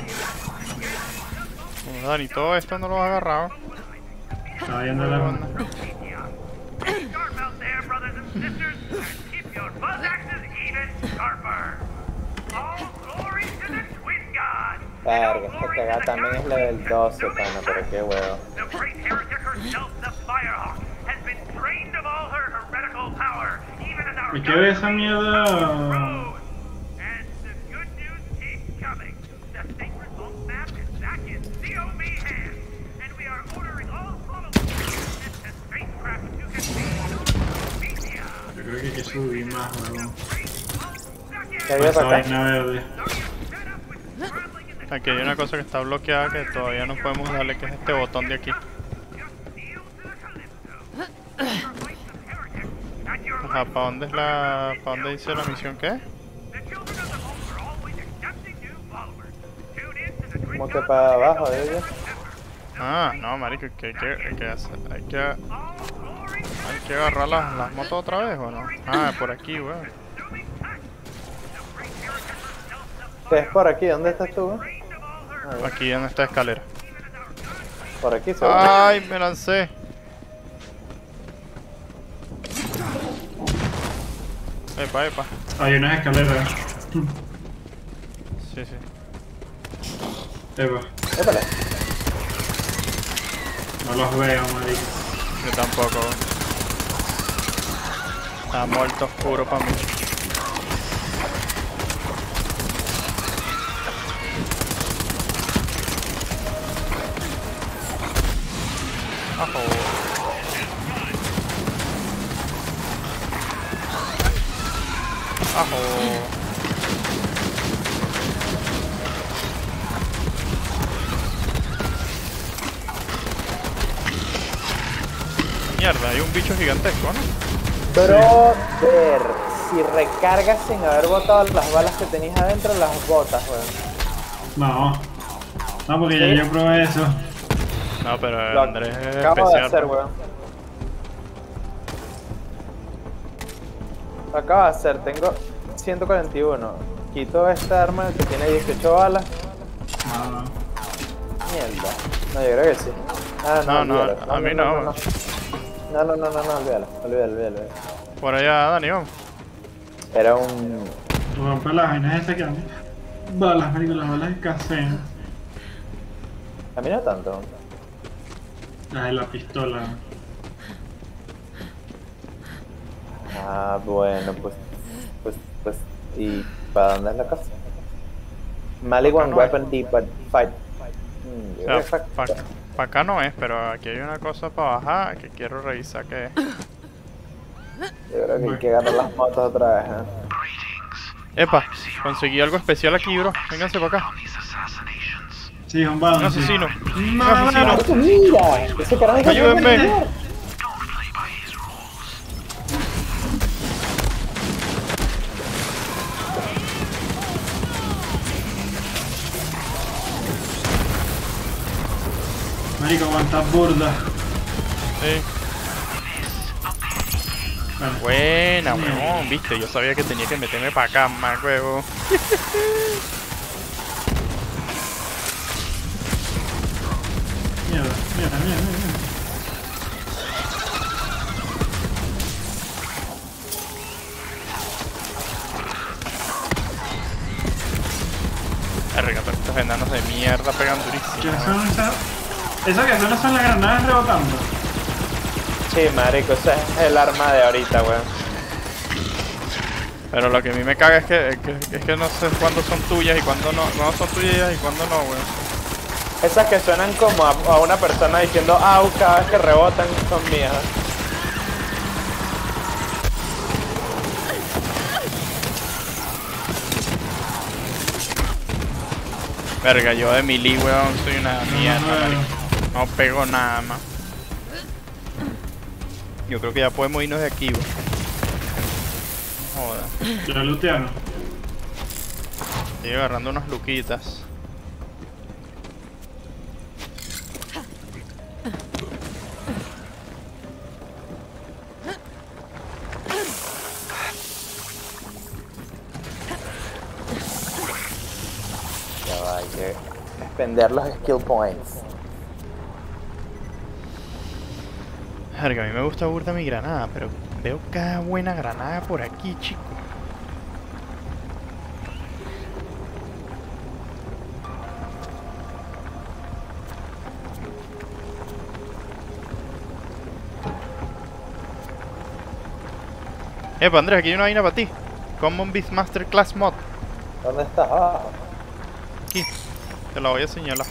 Oh, Dani, todo esto no lo has agarrado. Estaba viendo la banda. Verga, esta cagada también es level doce, pana, pero qué huevo. ¿Y qué ve esa mierda? Yo creo que hay que subir más, weón. Esa vaina verde. Aquí hay una cosa que está bloqueada que todavía no podemos darle, que es este botón de aquí. Ajá, ¿para dónde es la... ¿para dónde dice la misión que es? ¿Cómo que para abajo de ella? Ah, no, marico, que hay que... hay que hacer... hay que... hay que agarrar las, las motos otra vez, ¿o no? Ah, por aquí, weón. ¿Qué es por aquí? ¿Dónde estás tú, weón? Aquí en esta escalera. Por aquí, seguro. ¡Ay, me lancé! Epa, epa. Hay unas escaleras. Sí, sí. Epa. Épale. No los veo, marico. Yo tampoco. Está muerto oscuro para mí. Ajo. Ajo. Mierda, hay un bicho gigantesco, ¿no? Brother. si recargas sin haber botado las balas que tenías adentro, las botas, weón. No. No, porque ¿Sí? ya yo probé eso. No, pero Lo Andrés es acabo de especial. hacer, weón. Lo acabo de hacer, tengo ciento cuarenta y uno. Quito esta arma que tiene dieciocho balas. No. Mierda. No, yo creo que sí. Ah, no, No, no, olvídalo. a mí no. No, no, no, no, no, no, olvídalo, olvídalo, olvídalo. Por allá, Dani, vamos. Era un... Rompe las vainas estas que dan balas, marico, las balas escasean. A mí no tanto. Las de la pistola. Ah, bueno, pues... Pues, pues... ¿Y para dónde es la casa? Mali one no weapon deep but fight. Mm, yo O sea, creo que para pa acá no es, pero aquí hay una cosa para bajar que quiero revisar que es. Yo creo que hay que ganar las motos otra vez, ¿eh? Epa, conseguí algo especial aquí, bro. Vénganse para acá. Sí, un balón. Un asesino. Un No, asesino. no, mira, ese carajo es Ayúdenme. Marico, aguanta burda. Sí. Bueno. Buena, weón, viste, yo sabía que tenía que meterme para acá, más huevo. Mierda, mierda, mierda, mierda. Verga, pero estos enanos de mierda pegan durísimo. ¿Qué son esas? ¿Esas que son, son las granadas rebotando? Sí, marico, ese es el arma de ahorita, weón. Pero lo que a mí me caga es que, que- es que no sé cuándo son tuyas y cuándo no, cuándo son tuyas y cuándo no, weón. Esas que suenan como a, a una persona diciendo au cada vez que rebotan son mías. Verga, yo de melee, weón, soy una mierda, no, no. marico. No pego nada más. Yo creo que ya podemos irnos de aquí, weón. Joda. Ya lootearon. Estoy agarrando unas luquitas. Ya va, hay que expender los skill points. Verga, a mí me gusta burda mi granada, pero veo cada buena granada por aquí, chico. Epa, Andrés, aquí hay una vaina para ti. Common Beastmaster Class Mod. ¿Dónde estás? Abajo. Aquí. Te la voy a señalar.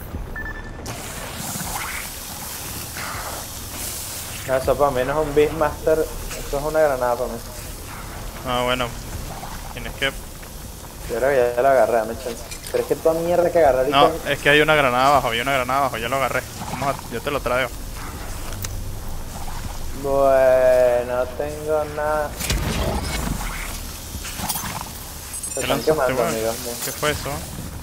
No, eso para mí no es un Beastmaster, eso es una granada para mí. Ah, bueno. Tienes que... Yo creo que ya lo agarré, dame chance. Pero es que toda mierda que agarré ahorita... No, es que hay una granada abajo, había una granada abajo, ya lo agarré. Vamos a... Yo te lo traigo. Bueno, no tengo nada. Se ¿Qué están lanzaste, quemando, weón? amigos míos. ¿Qué fue eso?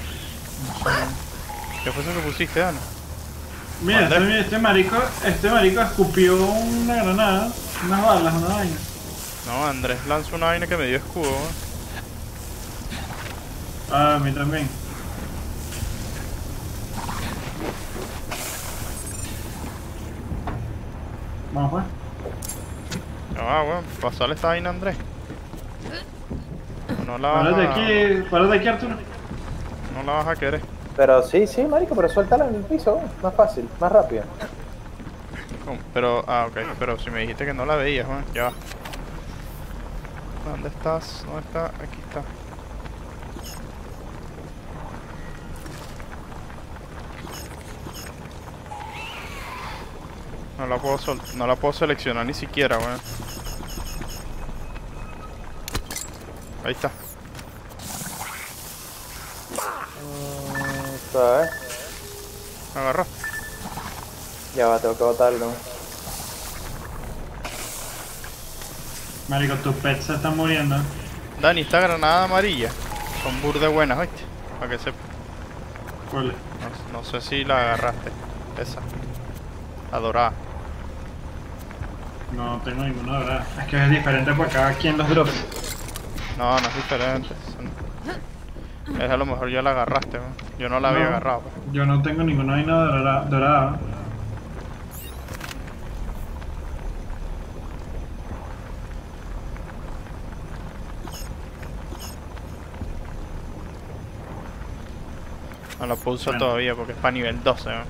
¿Qué fue eso que pusiste, Dani? Mira, este, este marico, este marico escupió una granada, unas balas, una vaina. No, Andrés lanzó una vaina que me dio escudo. ¿eh? Ah, a mí también. Vamos pues. Ah, bueno, pasale esta vaina, Andrés. No la vas Párate a... aquí, párate aquí, Arturo. No la vas a querer. Pero sí, sí, marico, pero suéltala en el piso, más fácil, más rápido. ¿Cómo? Pero, ah, ok, pero si me dijiste que no la veías, Juan, ya va. ¿Dónde estás? ¿Dónde está? Aquí está. No la puedo sol no la puedo seleccionar ni siquiera, weón. Ahí está. Mm, ¿sabes? Agarró. Ya va, tengo que botarlo. Marico, tus pets se están muriendo. Dani, esta granada amarilla son burde buenas, ¿oíste? Para que sepa. ¿Cuál? No, no sé si la agarraste. Esa. La dorada. No tengo ninguna dorada. Es que es diferente por cada quien los drops. No, no es diferente. Son... Es a lo mejor ya la agarraste, ¿no? Yo no la había No, agarrado. Pues. Yo no tengo ninguna vaina dorada. dorada. No la puedo usar Bueno. todavía porque es para nivel doce, ¿no?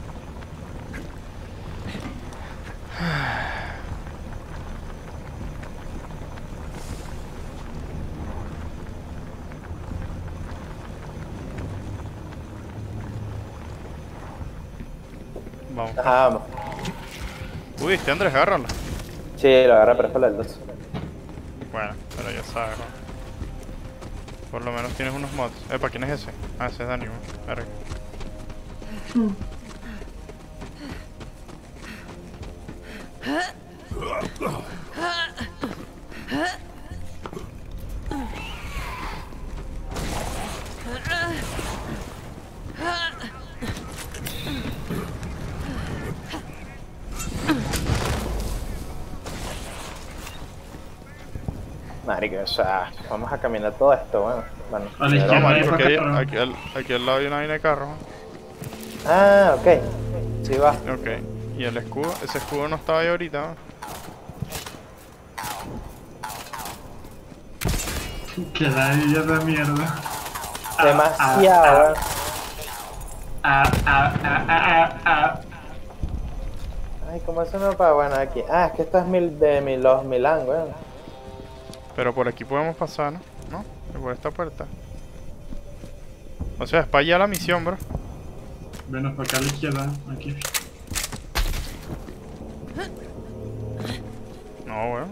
Vamos. Ajá, vamos. Uy, este Andrés, agárrala. Sí, lo agarra, pero es para el dos. Bueno, pero ya sabes, ¿no? Por lo menos tienes unos mods. Eh, ¿para quién es ese? Ah, ese es Dani, ¿no? Verga. Marico, o sea, vamos a caminar todo esto, bueno. bueno A la izquierda No, hay marico, para aquí, hay- carro. aquí, al, aquí al lado hay una vaina de carro. Ah, ok. Sí va. Ok. Y el escudo, ese escudo no estaba ahí ahorita, ¿no? Que ladilla de mierda. Demasiado. Ah, ah, ah, ah, ah. Ay, ¿cómo eso no para bueno aquí? Ah, es que esto es mil de mil, los Milán, weón. Pero por aquí podemos pasar, ¿no? ¿No? Por esta puerta. O sea, es para allá la misión, bro. Venos para acá a la izquierda, aquí. No, weón.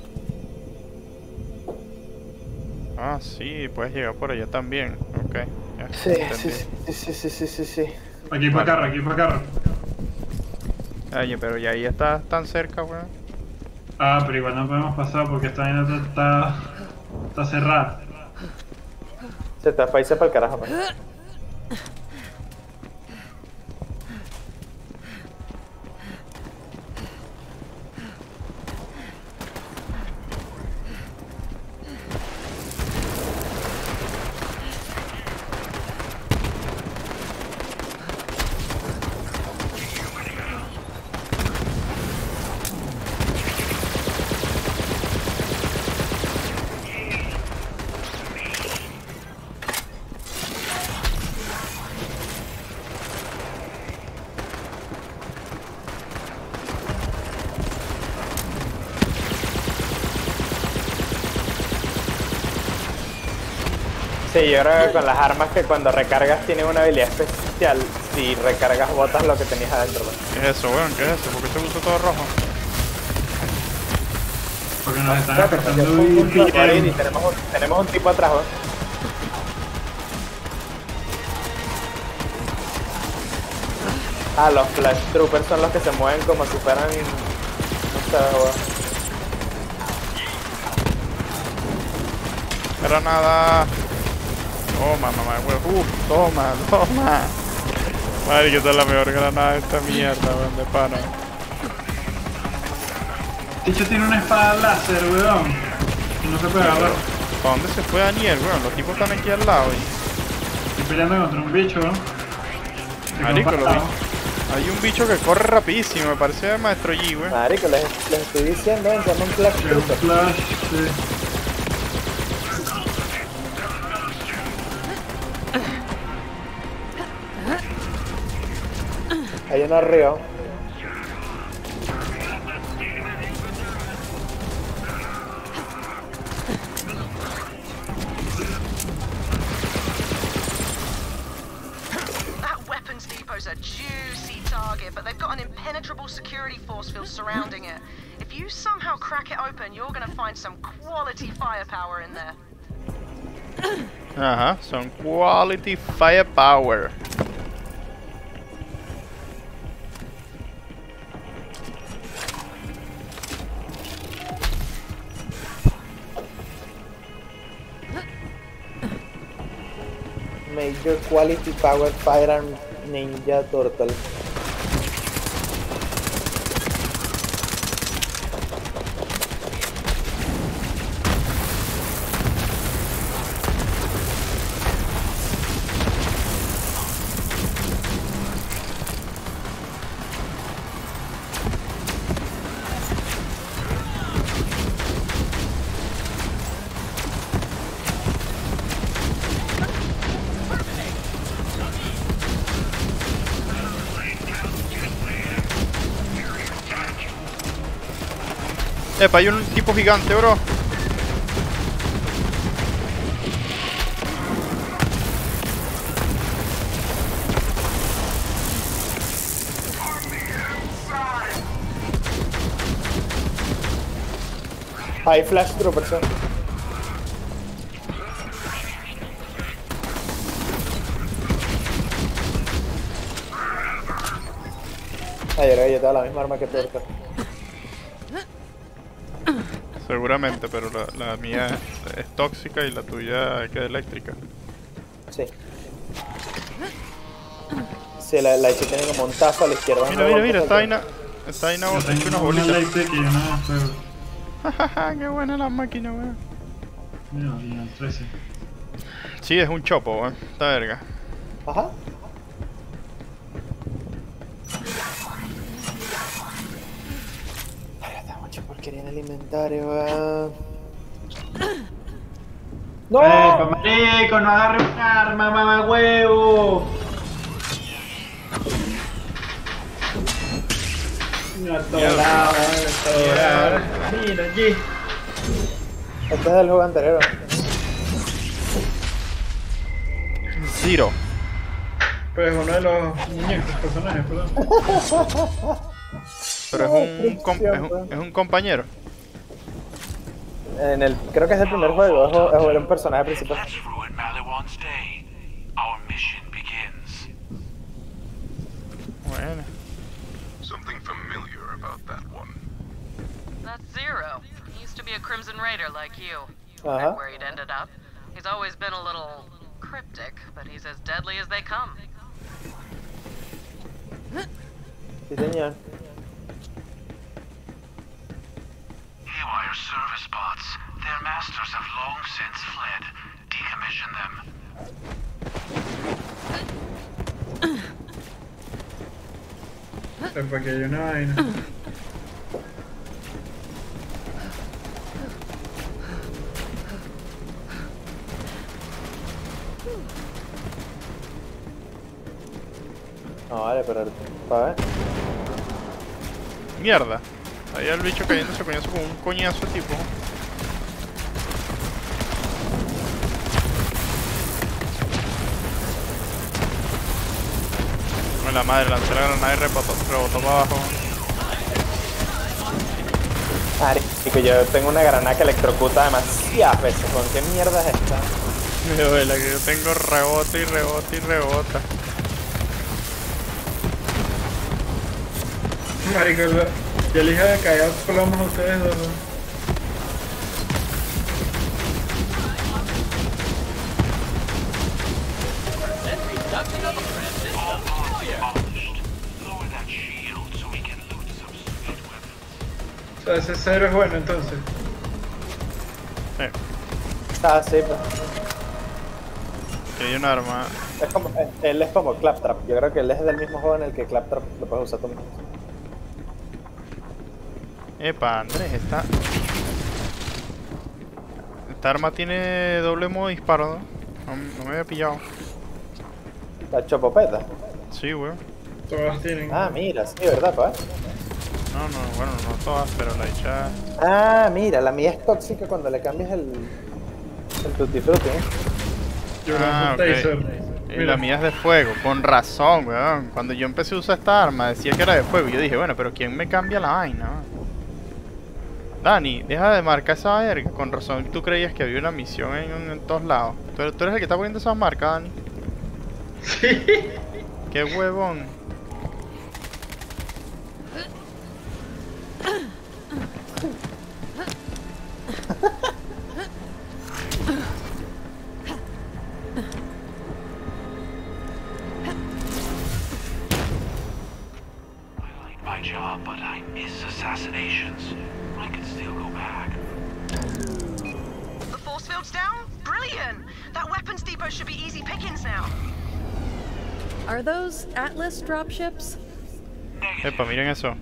Ah, sí, puedes llegar por allá también. Ok, ya. Sí, entendí. sí, sí, sí, sí, sí, sí, sí. Aquí para carro, aquí para carro. Oye, pero ya ahí estás tan cerca, weón. Ah, pero igual no podemos pasar porque esta vaina está, está, está cerrada. Se te fue y se para el carajo, pues. Sí, yo creo que con las armas que cuando recargas tienen una habilidad especial. Si recargas botas lo que tenías adentro. ¿No? ¿Qué es eso, weón? ¿Qué es eso? ¿Por qué se puso todo rojo? Porque nos están Creo que afectando yo pongo un tipo ahí bien. y tenemos un, tenemos un tipo atrás, ¿no? Ah, los Flash Troopers son los que se mueven como si fueran... No sé, weón. Granada. Toma, mamá, weón. Uf, toma, toma. Madre, que esta es la mejor granada de esta mierda, weón, de pana. Ticho tiene una espada láser, weón. Y no se puede agarrar. ¿Para dónde se fue Daniel, weón? Los tipos están aquí al lado. Estoy peleando contra un bicho, weón. Y... Marico, lo vi. Hay un bicho que corre rapidísimo, me parece el Maestro Yi, weón. Marico, les, les estoy diciendo, ven, se llama un Flash Un Trooper. flash, sí. Hay uno arriba. That weapons depot's a juicy target, but they've got an impenetrable security force field surrounding it. If you somehow crack it open, you're gonna find some quality firepower in there. Ajá, son quality firepower. Major Quality Power Firearm Ninja Turtle. Epa, hay un tipo gigante, bro. Hay flash troopers. ¿Eh? Ayer ella te da la misma arma que tú, Héctor. Seguramente, pero la, la mía es, es tóxica y la tuya queda eléctrica. Sí. Sí, la, la H tiene como un tazo a la izquierda. Mira, mira, mira, esta vaina. Esta vaina bota unas bolitas. Jajaja, qué buena la máquina, weón. Mira, y trece. Sí, es un chopo, weón. Esta verga. Ajá. Porquería en el inventario, weón. ¡No! ¡Eh, marico! ¡No agarre un arma, mamá huevo! Mira, todo lado, todo lado. Mira, allí. Este es del juego anterior. Zero. Pues uno de los muñecos, personajes, perdón. Pero es un, com es, un, es un compañero. En el, creo que es el primer juego, es, es un personaje principal. Bueno. Something familiar about that one. That's Zero. He used to be a Crimson Raider like you. Uh-huh. Where he'd ended up. He's always been a little cryptic, but he's as deadly as they come. Sí, señor. Haywire service bots. Their masters have long since fled. Decommission them. Porque hay una vaina. No, vale, pero... ¿para ver? Mierda. Ahí el bicho cayéndose coñazo con un coñazo tipo. Con la madre, lancé la granada y rebotó, rebotó para abajo. Marico, yo tengo una granada que electrocuta demasiadas veces. ¿Con qué mierda es esta? Me duele que yo tengo rebota y rebota y rebota. Marico, yo le dije de caer plomos a ustedes dos. O sea, ese cero es bueno entonces. Sí. Ah, sí, pues. Que hay un arma. Es como, él es como Claptrap. Yo creo que él es del mismo juego en el que Claptrap lo puedes usar tú mismo. Epa, Andrés, esta... Esta arma tiene doble modo de disparo, ¿no? No, no me había pillado. ¿La chopopeta? Sí, weón. Todas tienen. Ah, mira, sí, ¿verdad, pa? No, no, bueno, no todas, pero la hecha... Ah, mira, la mía es tóxica cuando le cambias el... El tutti frutti, ¿eh? Yo ah, okay. Y la mía es de fuego, con razón, weón. Cuando yo empecé a usar esta arma decía que era de fuego y yo dije, bueno, pero ¿quién me cambia la vaina? Dani, deja de marcar esa verga. Con razón tú creías que había una misión en, en todos lados. ¿Tú, tú eres el que está poniendo esas marcas, Dani? Sí. Qué huevón. Uh, but I miss assassinations. I could still go back. The force field's down? Brilliant! That weapons depot should be easy pickings now. Are those Atlas dropships? Epa, miren eso.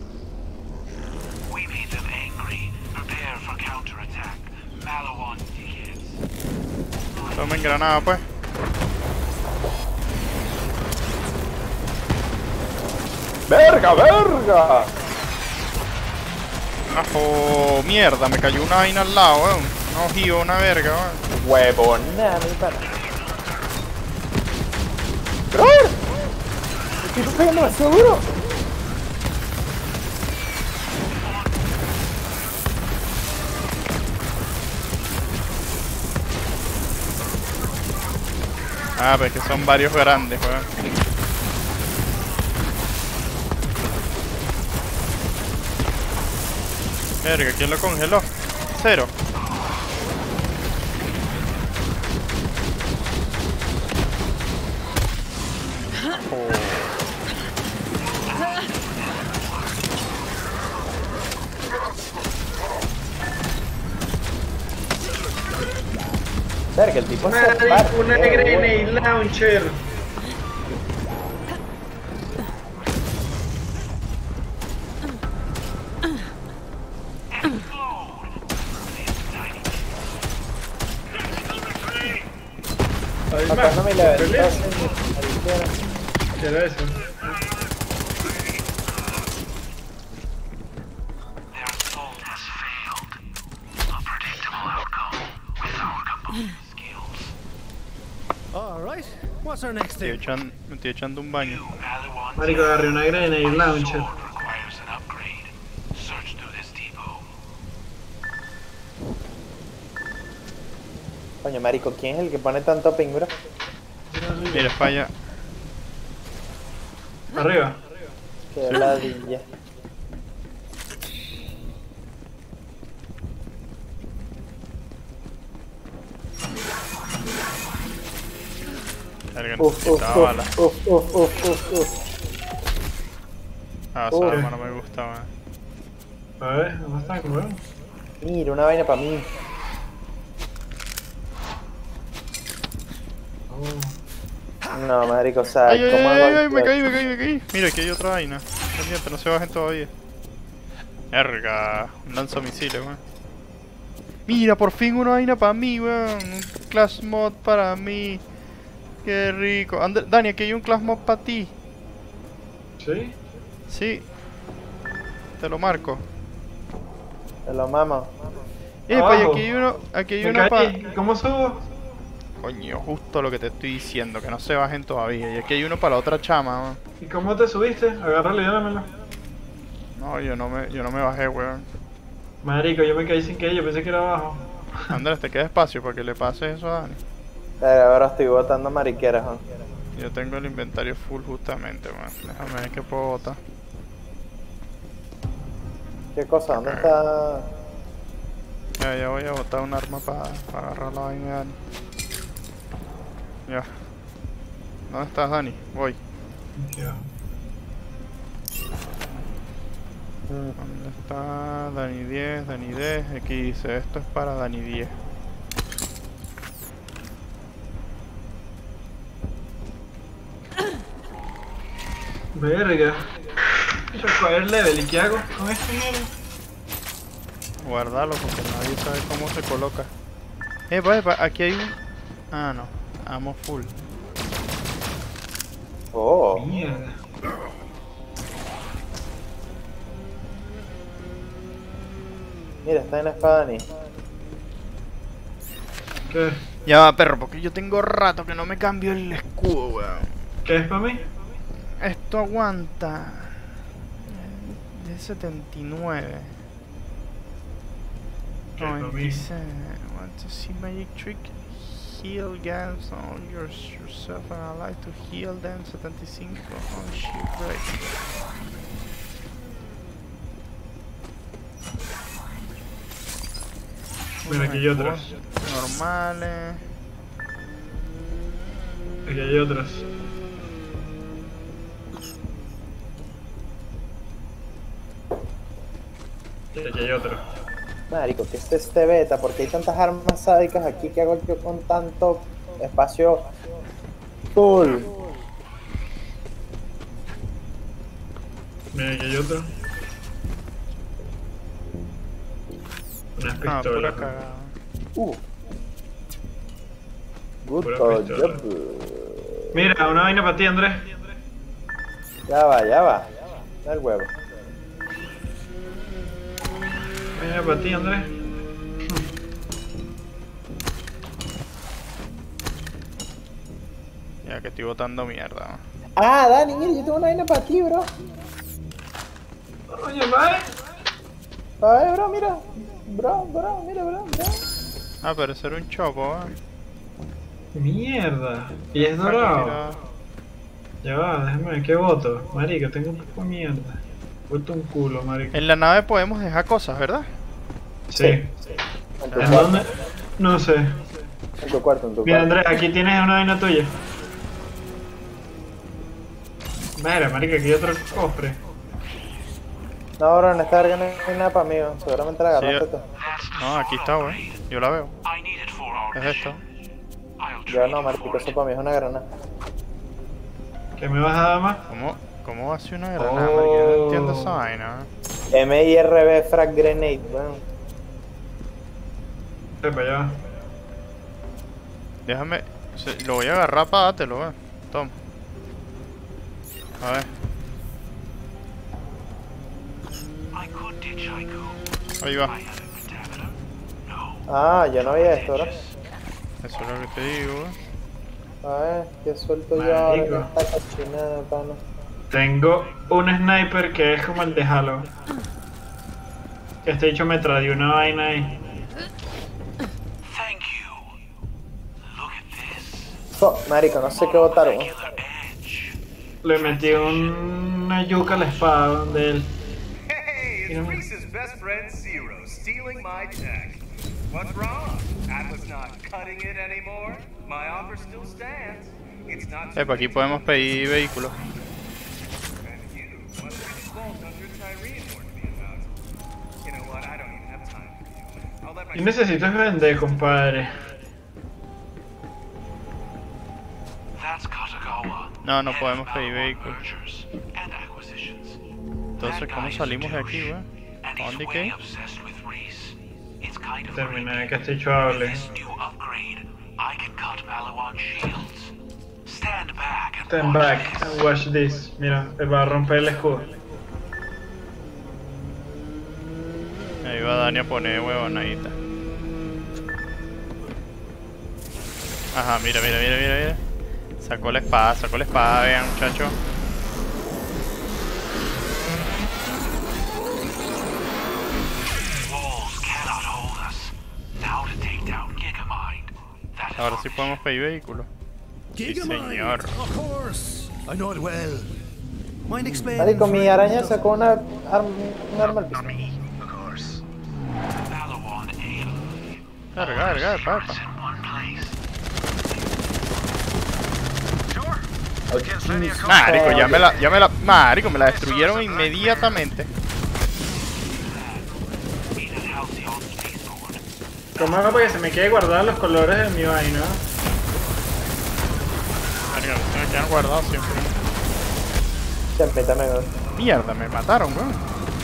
We made them angry. Prepare for counterattack. Maliwan tickets. Tomen granada, pues. ¡Verga, verga! ¡Ajo! ¡Mierda! Me cayó una vaina al lado, weón. Un ojío, una verga, weón. Huevona, mi pana. ¡Brother! ¡Estoy pegando demasiado duro! Ah, pero es que son varios grandes, weón. Verga, ¿quién lo congeló? Cero. Oh. Verga, el tipo Una, es parte, una eh, grenade bueno. launcher. Acá no me la ¿Pelea? entonces, ¿Qué era eso? Their assault has failed. A predictable outcome with our combined skills. Alright, what's our next Estoy thing? echan- me estoy echando un baño. Marico, agarré una grenade launcher. Requires an upgrade. Search through this depot. Coño, marico, ¿quién es el que pone tanto ping, bro? Mira, falla. Arriba. Qué ladilla. Verga, Uf, uf, necesitaba uf, balas. uf, uf, uf, uf, uf. Ah, esa Uf. arma no me gustaba. A ver, ¿dónde está, weón? Mira, una vaina para mí. No, marico, o sea, Ay, ay, ¿cómo ay, hago ay, ay, el- me caí, me caí, me caí. Mira, aquí hay otra vaina. Pendiente, no se bajen todavía. Verga, un lanzamisiles, weón. Mira, por fin una vaina para mí, weón. Un class mod para mí. Qué rico. Ander- Dani, aquí hay un class mod para ti. ¿Sí? Sí. Te lo marco. Te lo mamo. Epa, y Abajo. aquí hay uno, aquí hay Me uno para... caí. ¿Cómo subo? Coño, justo lo que te estoy diciendo, que no se bajen todavía. Y aquí hay uno para la otra chama, weón. ¿Y cómo te subiste? Agárralo y dámelo. No, yo no me, yo no me bajé, weón. Marico, yo me caí sin que yo pensé que era abajo. Andrés, te queda espacio para que le pases eso a Dani. Pero ahora estoy botando mariqueras, ¿no? Yo tengo el inventario full justamente, weón. Déjame ver qué puedo botar. ¿Qué cosa? ¿Dónde Ok. está? Ya, ya voy a botar un arma para agarrar la vaina de Dani. Ya. ¿Dónde estás, Dani? Voy. Ya. ¿Dónde está Dani diez? Dani diez. Aquí dice, esto es para Dani diez. Verga. Require level, ¿y qué hago con este mierda? Guardalo porque nadie sabe cómo se coloca. Epa, epa, aquí hay un... Ah, no. Amo full. Oh. Mierda. Mira, está en la espada ni. ¿Qué? Ya va, perro, porque yo tengo rato que no me cambio el escudo, weón. ¿Qué es para mí? Esto aguanta. De setenta y nueve. ¿Qué es pa' mí? noventa y seis. Want to see magic trick? Heal gas on your, yourself and allies to heal them. setenta y cinco. Oh shit, right. Mira, aquí hay otras. Normales. Aquí hay otras. Y aquí hay otro. Marico, ¿qué es este beta? ¿Por qué hay tantas armas sádicas aquí? ¿Qué hago yo con tanto espacio full? Mira, aquí hay otro. Unas Ah, pistolas. pura cagada. Uh. Good Pura job. pistola. Mira, una vaina para ti, Andrés. Ya va, ya va. Da el huevo. Vaina para ti, Andrés. Ya que estoy botando mierda. Ah, Dani, mira, yo tengo una vaina para ti, bro. Oye, vale. A ver, bro, mira. Bro, bro, mira, bro, bro. Ah, pero ese era un chopo, ¿eh? Mierda. Y es dorado. Ya va, déjame ver qué voto. Marico, tengo un poco de mierda. Vuelto un culo, marico. En la nave podemos dejar cosas, ¿verdad? Sí. ¿En dónde? No sé. En tu cuarto, en tu Mira, cuarto. Andrés, aquí tienes una vaina tuya. Mira, marico, aquí hay otro cofre. No, bro, en esta verga no hay nada para mí, bro. Seguramente la agarraste Sí, tú. No, aquí está, güey. Yo la veo. Es esto. Yo no, marico, eso para mí es una granada. ¿Qué me vas a dar más? ¿Cómo, cómo va a ser una granada, marico? Yo no entiendo esa vaina. M I R B Frag Grenade, weón. Ve para allá. Déjame... se- Lo voy a agarrar para dártelo, güey. Toma. A ver. Ahí va. Ah, yo no había esto, bro. Eso es lo que te digo, güey. A ver, ¿qué suelto yo ahora Marico. en esta cochinada, pana? Tengo un sniper que es como el de Halo. Este dicho me trae una vaina ahí. Oh, marico, no sé qué botar, weón. Le metí una yuca a la espada donde él. Hey, it's Reese's best friend Zero, stealing my tech. What's wrong? Atlas not cutting it anymore? My offer still stands. It's not Eh, por aquí podemos pedir vehículos. and you. What did Vault Hunter Tyrene warn me about? You know what? I don't even have time for you. I'll let my Y necesito es vender, compadre. No, no podemos pedir vehículos. Entonces, ¿cómo salimos de aquí, güey? ¿A dónde hay que ir? Terminé de que este dicho hable. Stand back and watch this. Mira, él va a romper el escudo. Ahí va Dani a poner huevonadita. Ajá, mira, mira, mira, mira, mira. Sacó la espada, sacó la espada, vean, muchachos. Ahora sí podemos pedir vehículos. Sí, señor. Of course. I know it well. Mind explaining? Marico, mi araña sacó una arma, un arma al piso. Carga, carga, papa. Marico, ya me la, ya me la, marico, me la destruyeron inmediatamente. ¿Cómo hago para que se me quede guardado los colores de mi vaina? Marico, se me quedan guardados siempre. Siempre, también. Mierda, me mataron, weón.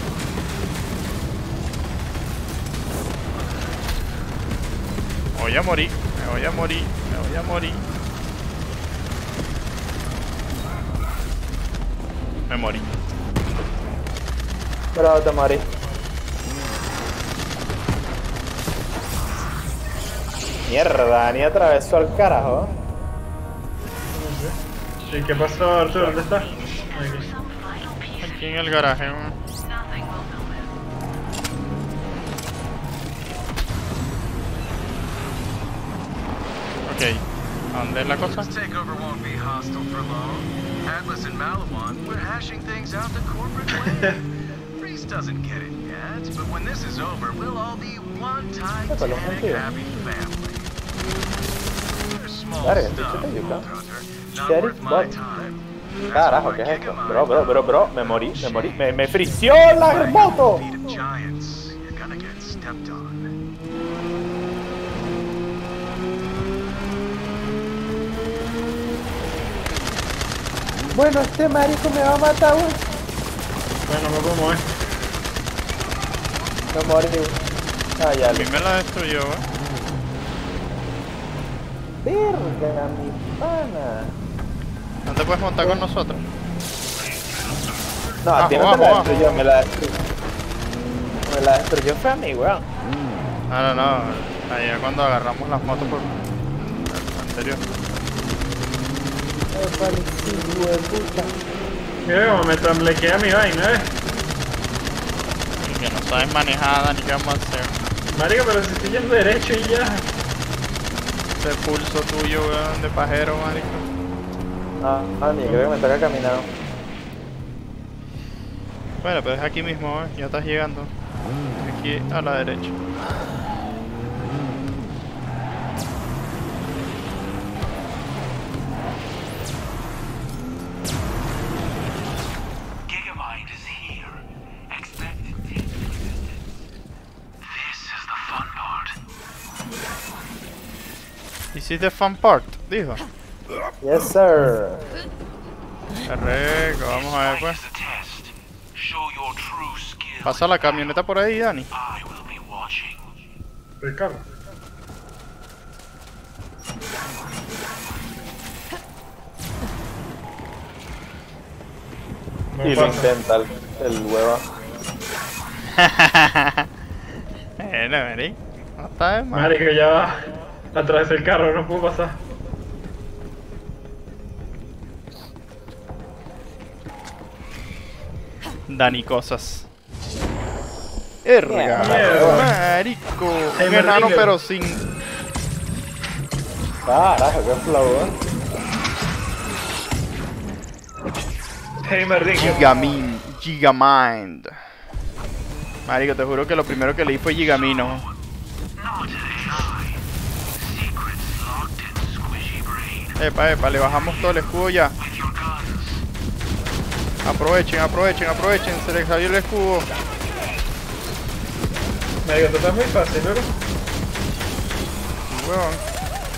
Me voy a morir, me voy a morir, me voy a morir. Me morí. Pero te morí. Mierda, ni atravesó al carajo. ¿Y qué pasó, Arturo? ¿Dónde estás? Aquí. Aquí en el garaje, weón. Ok, ¿a dónde es la cosa? This takeover won't be hostile for long. Atlas and Malawan, we're hashing things out the corporate way. Reese doesn't get it yet, but when this is over, we'll all be one titanic happy family. There's small Verga, stuff, ¿qué te yuca? Vault Hunter, not Sheriff worth my Bot. time. Carajo, ¿qué es esto? Bro, bro, bro, bro, me morí, me morí, me, me frició la moto. Giants. I'm done. Bueno, este marico me va a matar, weón. Bueno, me puedo mover. No morí. Ah, ya. A mí me la destruyó, weón. Verga, mi pana. ¿No te puedes montar con nosotros? No, a Bajo, ti no bajo, te la bajo. destruyó, me la destruyó. Me la destruyó fue a mí, weón. No, no, no. Allá cuando agarramos las motos por el anterior. Ay, parecido de puta. Mira cómo me tamblequea mi vaina, eh. Y que no sabes manejada ni qué vamos a hacer. Marico, pero si estoy yendo derecho y ya. Ese pulso tuyo, weón, de pajero, marico. Ah, ah, ni creo que me toca caminar. Bueno, pero es aquí mismo, ¿eh? Ya estás llegando. Aquí a la derecha. Gigamind is here. Expected into existence. This is the fun part. This is the fun part, dijo. Yes, sir. Qué rico, vamos a ver pues. Pasa la camioneta por ahí, Dani. Ricardo. Y lo intenta el, el huevo. Bueno, Mary. No está de mal. Marico, ya va. Atrás del carro, no puedo pasar. Dani cosas. Erga, marico. Un enano pero sin. Carajo, qué flow, eh. Hey, Mardico. Gigamin, Gigamind. Marico, te juro que lo primero que leí fue Gigamino. Epa, epa, le bajamos todo el escudo ya. Aprovechen, aprovechen, aprovechen, se les salió el escudo. Marico, esto está muy fácil, ¿no? Huevón.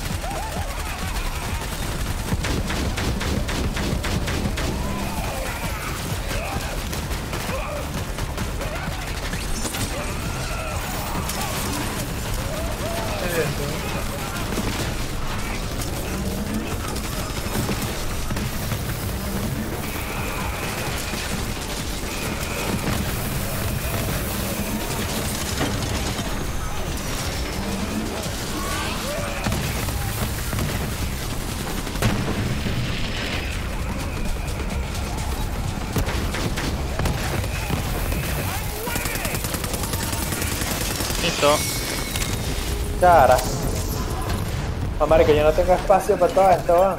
Listo. Cara. Oh, marico, yo no tengo espacio para todo esto,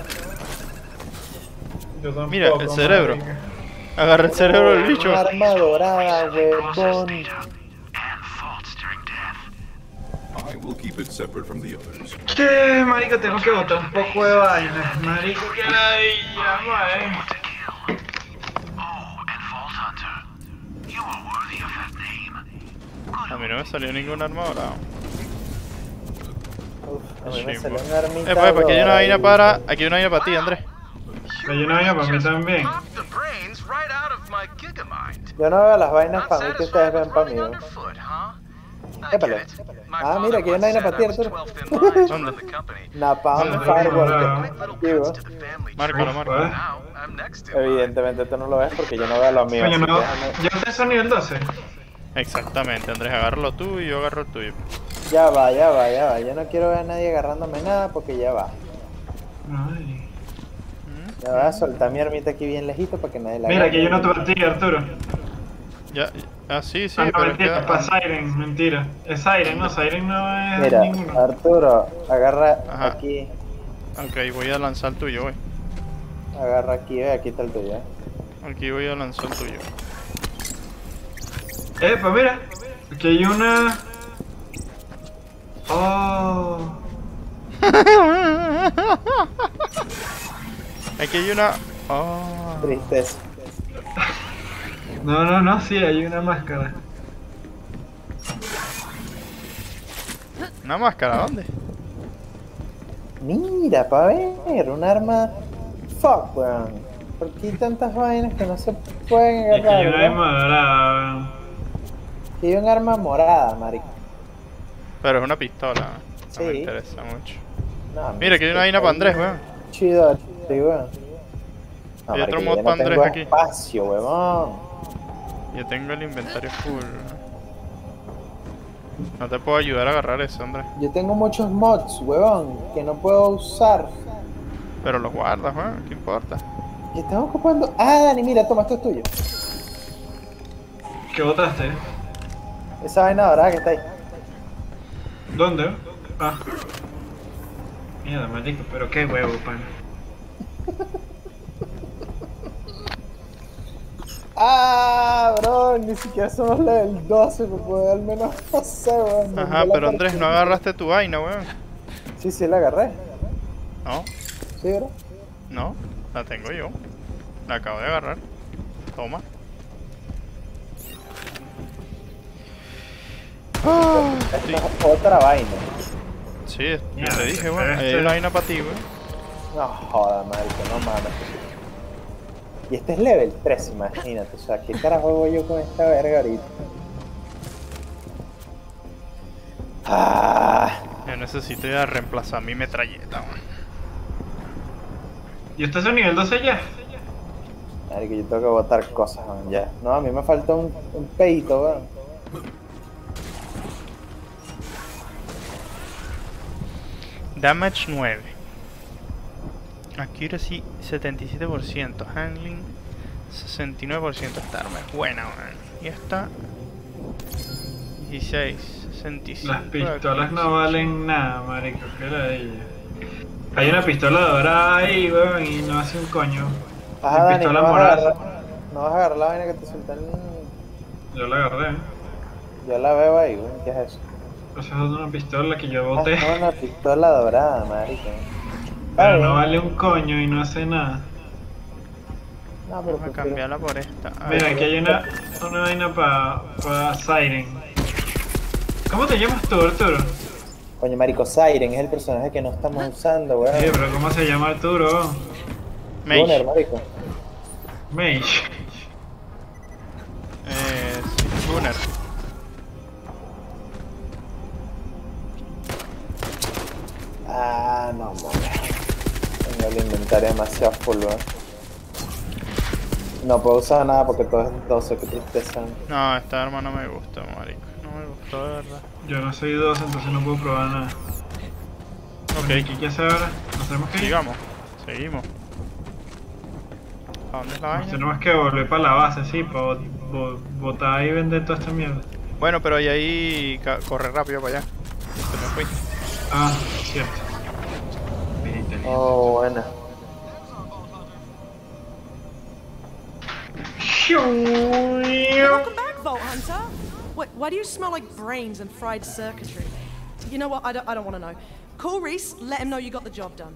¿va? Mira, el cerebro. Agarra el cerebro del bicho. Una arma dorada, huevón. I will keep it separate from the others. ¿Qué, marico? Tengo que botar un poco de vaina. Marico, que ladilla, mae. A mí no me salió ningún arma dorada. Uf, a mí me salió una armita. Epa, epa, aquí hay una vaina para. Aquí hay una vaina para ti, Andrés. Hay una vaina para mí también. Yo no veo las vainas para mí que ustedes ven para mí. ¿no? Épale. Ah, mira, aquí hay una vaina para ti, Arturo. ¿Dónde? Napalm Firework. Digo. Márcalo, márcalo. Evidentemente tú no lo ves porque yo no veo lo mío. Coño, así no. que déjame- ¿Ya ustedes son nivel doce? Exactamente, Andrés, agárralo tú y yo agarro el tuyo. Ya va, ya va, ya va. Yo no quiero ver a nadie agarrándome nada porque ya va. Ay. Ya voy a soltar mi armita aquí bien lejito para que nadie la Mira, agarre. que yo no te batí, Arturo. Ya, ah, sí, sí, Ah, no, pero es mentira, que- para Siren, mentira. Es Siren, no, Siren no es Mira, ninguno. Arturo, agarra Ajá. aquí. Ok, voy a lanzar el tuyo, güey. Agarra aquí, ve, aquí está el tuyo. ¿eh? Aquí voy a lanzar el tuyo. Eh, pues mira, aquí hay una... Oh... Aquí hay una. Oh. Tristeza. No, no, no, sí, hay una máscara. ¿Una máscara? ¿Dónde? Mira, pa' ver, un arma... Fuck, weón. ¿Por qué hay tantas vainas que no se pueden Es que agarrar? hay una arma dorada, weón. Y hay un arma morada, marico. Pero es una pistola. No Sí. me interesa mucho. No, Mira, que hay una vaina para Andrés, weón. Chido, sí, weón. No, Hay otro marico, mod yo para no Andrés tengo aquí. espacio, weón. Yo tengo el inventario full. No te puedo ayudar a agarrar eso, Andrés. Yo tengo muchos mods, weón, que no puedo usar. Pero los guardas, weón. ¿Qué importa? Que están ocupando... Ah, Dani, mira, toma, esto es tuyo. ¿Qué botaste? Esa vaina dorada que está ahí. ¿Dónde? Ah. Mierda, marico, pero qué huevo, pana. Ah, bro, ni siquiera somos level doce, me puede al menos, no sé, weón. Ajá, pero Andrés, no agarraste tu vaina, weón. Sí, sí, la agarré. No, Sí, bro. no, la tengo yo. La acabo de agarrar. Toma. Ah, Esta es otra vaina. sí, ya Mierda, te dije, pero weón. este- Hay una vaina para ti, weón. No joda, marico, no mames. Y este es level tres, imagínate. O sea, ¿qué carajo hago yo con esta verga ahorita? Ah, Yo necesito ir a reemplazar mi metralleta, weón. ¿Y estás a nivel doce ya? marico, yo tengo que botar cosas, weón, ya. No, a mí me falta un, un peito, weón. Damage nueve. Accuracy setenta y siete por ciento. Handling sesenta y nueve por ciento. Esta arma es buena, weón. Y esta dieciséis, sesenta y cinco. Las pistolas no valen nada, marico, qué era ella. Hay una pistola dorada ahí, weón, y no hace un coño. Ajá, Mi Dani, pistola no vas, a morada. agarrar, no vas a agarrar la vaina que te sueltan. Yo la agarré. Yo la veo ahí, weón. ¿Qué es eso? Esa es una pistola que yo Ah, boté. no, una pistola dorada, marico. Pero Ah, no bien. vale un coño y no hace nada. No, pero Vamos a prefiero- cambiarla por esta. A Mira, ver. aquí hay una, una vaina para pa Siren. ¿Cómo te llamas tú, Arturo? Coño, marico, Siren es el personaje que no estamos usando, weón. Sí, pero ¿cómo se llama Arturo? Mage. Gunner, marico. Mage. Eh, sí, Gunner. Ah, no, mames. Tengo el inventario demasiado full, weón. No puedo usar nada porque todo es doce, qué tristeza. No, esta arma no me gusta, marico. No me gustó, de verdad. Yo no soy dos, entonces no puedo probar nada. Ok. ¿Qué hay que hacer ahora? ¿Nos tenemos que ir? Sigamos. Seguimos. ¿A dónde es la Nos vaina? tenemos que volver para la base, sí, para botar y vender toda esta mierda. Bueno, pero ahí, ahí ca- corre rápido para allá. Se me fui. Ah, cierto. Oh, buena. Welcome back, Vault Hunter. Wait, why do you smell like brains and fried circuitry? You know what? I don't, I don't want to know. Call Reese, let him know you got the job done.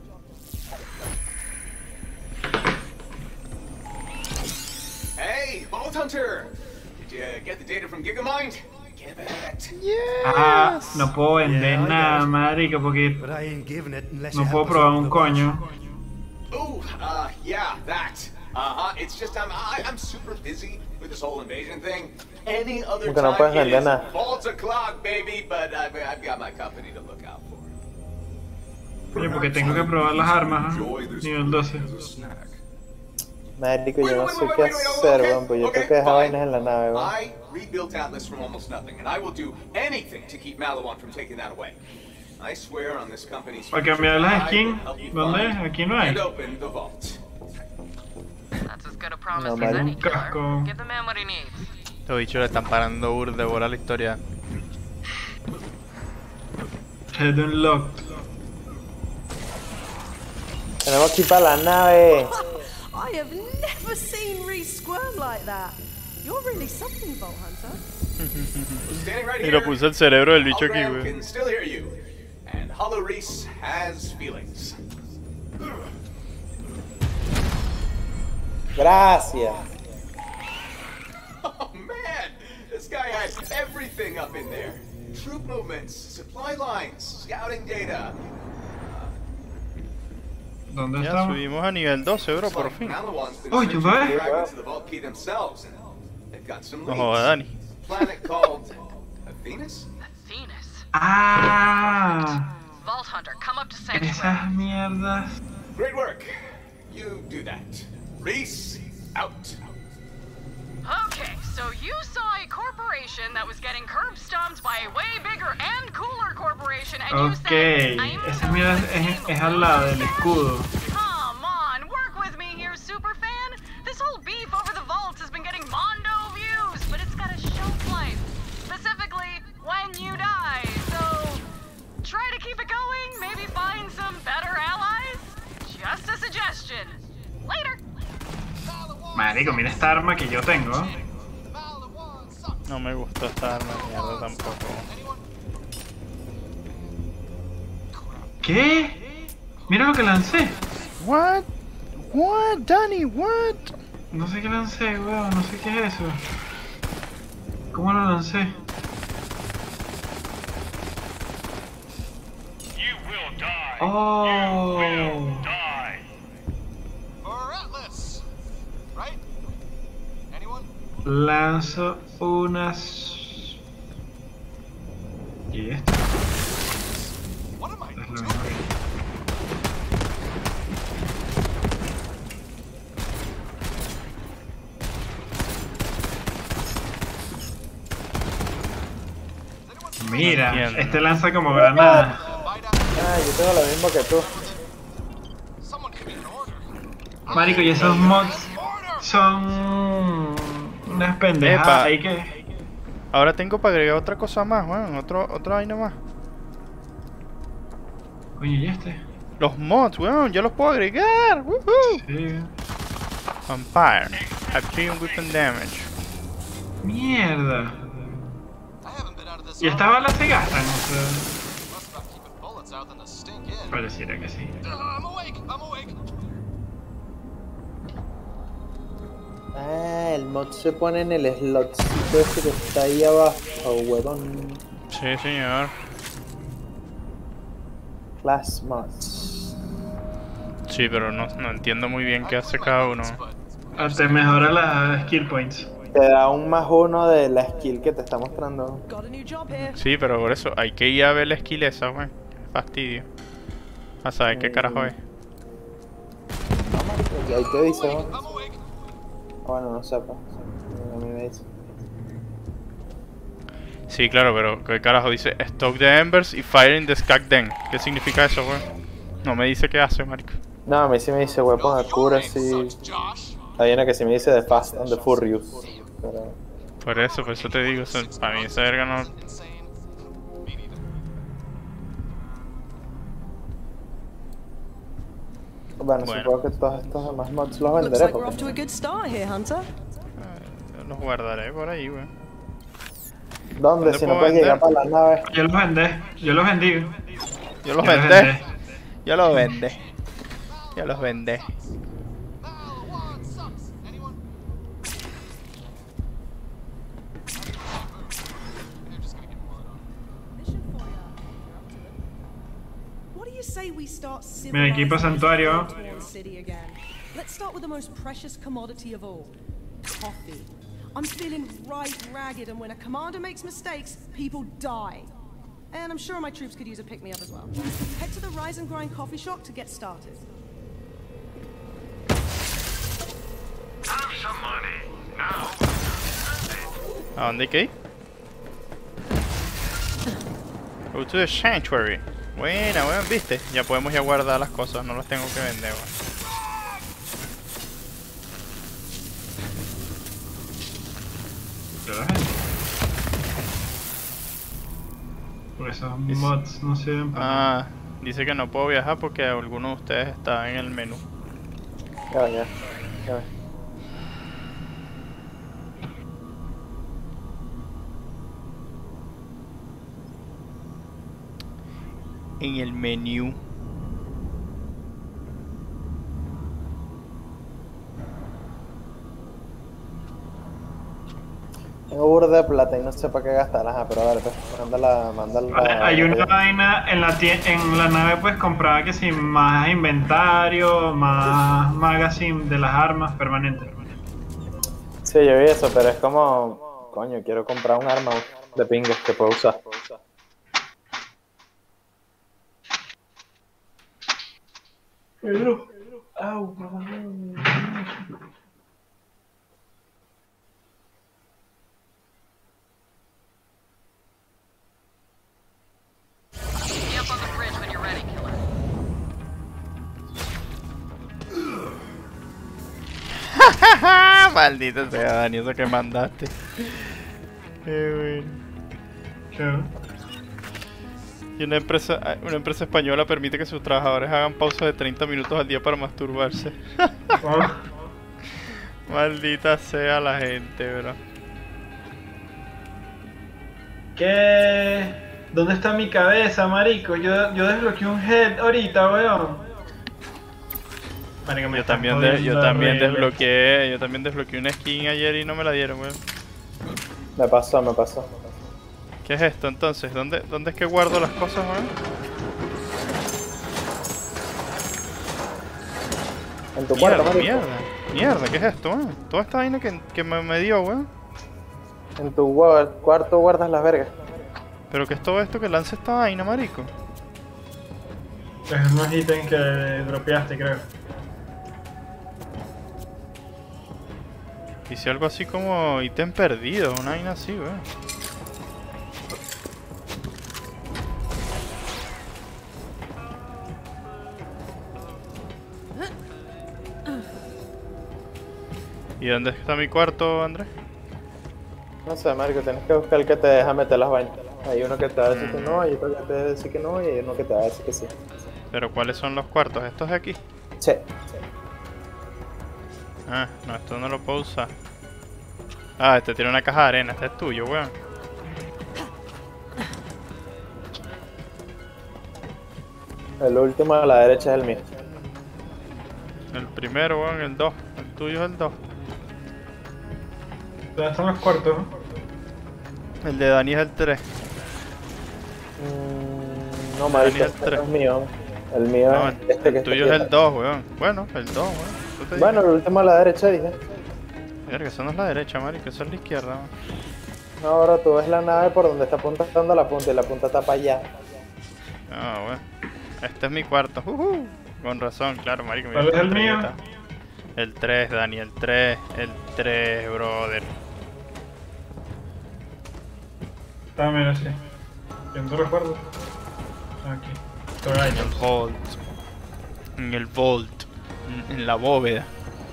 Hey, Vault Hunter! Did you get the data from Gigamind? Give it. Ah, no puedo vender nada, marico, porque But I ain't giving it unless you no puedo help us probar off un the coño. Oh, uh, yeah, that. Uh-huh, it's just I'm, I, I'm super busy with this whole invasion thing. Any other Porque no time puedes it vender is nada. vault o'clock, baby, but I've, I've got my company to look out for. Oye, porque tengo que probar las armas, ¿eh? Nivel doce. Marico, yo no sé qué hacer, weón, pues yo tengo que dejar vainas en la nave, weón. I rebuilt Atlas from almost nothing, and I will do anything to keep Malawan from taking that away. I swear on this company's Para cambiar las I skins, will help you ¿dónde? find Aquí no hay. and open the vault. That's as good a promise No, as man. any, killer. Casco. Give the man what he needs. Los bichos le están parando burde de bola la historia. Head unlocked. Tenemos que ir para la nave. I have never seen Reese squirm like that. You're really something, Vault Hunter. Standing right Y here, lo puso el cerebro del bicho aquí, Hologram güey. can still hear you, and Hollow Reese has feelings. Gracias. Oh man, this guy had everything up in there. troop movements, supply lines, scouting data. ¿Dónde ya estamos? subimos a nivel doce, bro, por fin. Oye, ¿ves? No jodas, Dani. Planet called Venus? Venus. Ah, Vault Hunter, come up to Sanctuary. esas mierdas. Great work. You do that. Reese, out. Okay, so you saw a corporation that was getting curb stomped by a way bigger and cooler corporation, and you Okay, said, I'm esa mierda es, es al lado del escudo. Come on, work with me here, superfan. This whole beef over the vaults has been getting mondo views, but it's got a shelf life. Specifically, when you die. So, try to keep it going, maybe find some better allies. Just a suggestion. Later. Marico, mira esta arma que yo tengo. No me gustó esta arma de mierda tampoco. ¿Qué? Mira lo que lancé. What? What, Danny? What? No sé qué lancé, weón. No sé qué es eso. ¿Cómo lo lancé? Oh. Lanzo unas... ¿Y esto? Es lo mismo. Mira, entiendo. este lanza como granada. Ah, yo tengo lo mismo que tú. Marico, y esos mods son unas pendejadas. Epa. Hay que... Ahora tengo para agregar otra cosa más, weón. Otro, otra vaina más. Oye, ¿y este? Los mods, weón. Ya los puedo agregar. Woohoo. Sí. Vampire. Achieving weapon damage. Mierda. ¿Y estas balas se gastan? O sea... Pareciera que sí. Ah, el mod se pone en el slotcito ese que está ahí abajo, huevón. Sí, señor. Class mods. Sí, pero no, no entiendo muy bien qué hace cada uno. Ah, te mejora las skill points. Te da un más uno de la skill que te está mostrando. Sí, pero por eso hay que ir a ver la skill esa, weón. Fastidio. A saber qué carajo es. Y ahí te dice, ¿no? Bueno, no sepa. A mí me dice. Sí, claro, pero ¿qué carajo dice? Stock the embers y fire in the skag den. ¿Qué significa eso, weón? No me dice qué hace, marico. No, a mí sí me dice weapon accuracy. Hay una que sí me dice the fast and the furious. Pero... Por eso, por eso te digo, eso, para mí esa verga no... Bueno, Bueno. supongo que todos estos demás mods los Looks venderé like we're off porque... to a good start here, Hunter. Eh, los guardaré por ahí, weón. ¿Dónde? Si no puedo puedes vender? llegar para la nave. Yo los vendé. Yo los vendí. Yo los Yo los vendé. vendé. Yo los vendé. Yo los vendé. What do you say we start Mira, equipo santuario. civilizing the city again? Let's start with the most precious commodity of all, coffee. I'm feeling right ragged, and when a commander makes mistakes, people die. And I'm sure my troops could use a pick-me-up as well. Head to the Rise and Grind coffee shop to get started. Have some money. Now. ¿A dónde hay que ir? Go to the sanctuary. Buena, weón, viste. Ya podemos ya guardar las cosas, no las tengo que vender, weón. Por esos mods no sirven para nada. Ah, dice que no puedo viajar porque alguno de ustedes está en el menú. Ya, ya. Ya. En el menú. Tengo burda de plata y no sé para qué gastar, ajá, pero a ver, pues, mándala, mándala. Vale, hay una vaina en la tie- en la nave, puedes comprar que si más inventario, más magazine de las armas permanente. Sí, yo vi eso, pero es como, coño, quiero comprar un arma de pingos que puedo usar. Pedro, au, Be up on the bridge when you're ready, killer. Maldito sea, Dani, eso que mandaste. Qué bueno. ¿Qué? Y una empresa, una empresa española permite que sus trabajadores hagan pausas de treinta minutos al día para masturbarse. Oh. Maldita sea la gente, bro. ¿Qué? ¿Dónde está mi cabeza, marico? Yo, yo desbloqueé un head ahorita, weón. Marico, me Yo también, de- yo también desbloqueé, yo también desbloqueé una skin ayer y no me la dieron, weón. Me pasó, me pasó. ¿Qué es esto entonces? ¿Dónde, dónde es que guardo las cosas, weón? En tu Mierda, cuarto, marico. mierda, mierda, ¿qué es esto, weón? Toda esta vaina que, que me, me dio, weón. En tu gua- cuarto guardas las vergas. ¿Pero qué es todo esto que lanza esta vaina, marico? Es unos ítems que dropeaste, creo. Hice algo así como ítem perdido, una vaina así, weón. ¿Y dónde está mi cuarto, Andrés? No sé, marico, tienes que buscar el que te deja meter las vainas. Hay uno que te va a decir que no, hay otro que te va a decir que no, y hay uno que te va a decir que sí. ¿Pero cuáles son los cuartos? ¿Estos de aquí? Sí. Ah, no, esto no lo puedo usar. Ah, este tiene una caja de arena, este es tuyo, weón. El último a la derecha es el mío. El primero, weón, el dos. El tuyo es el dos. ¿Dónde están los cuartos? El de Dani es el tres. Mm, no, marico, Dani es el este tres. no es mío. El mío No, es el, este que el tuyo está es el aquí. dos, weón. Bueno, el dos, weón. Yo te Bueno, el último a la derecha dije. Verga, eso no es la derecha, marico, eso es la izquierda, weón. No, ahora tú ves la nave por donde está apuntando la punta y la punta está para allá. Ah, bueno. Este es mi cuarto. Uh-huh. Con razón, claro, marico. ¿Cuál es el mío? El tres, Dani, el tres. El tres, brother. También así. ¿En todos los cuartos? Aquí. Store En el items. vault. En el vault. En, en la bóveda.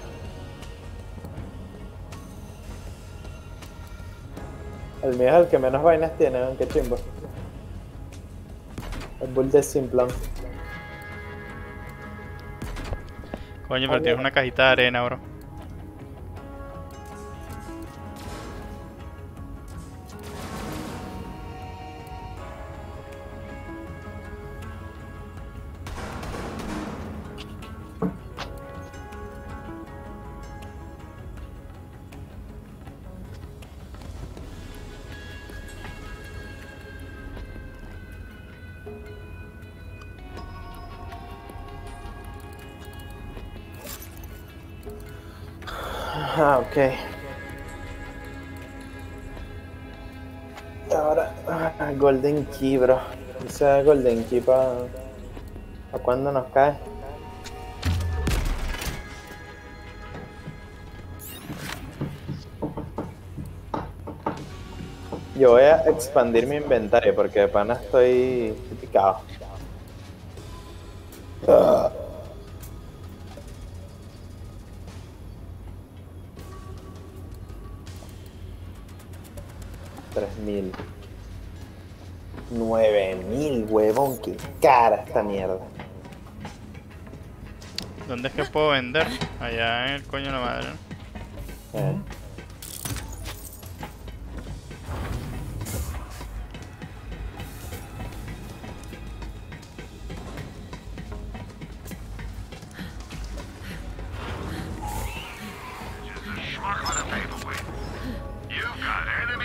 El mío es el que menos vainas tiene, aunque chimbo. El build de Simplan. Coño, pero tienes una cajita de arena, bro. Ah, ok. Ahora, ah, Golden Key, bro. Ese Golden Key para pa cuando nos cae. Yo voy a expandir mi inventario porque de pana estoy picado. Ah. tres mil. nueve mil, huevón, qué cara esta mierda. ¿Dónde es que puedo vender? Allá en el coño de la madre, ¿no? Eh. You've got enemy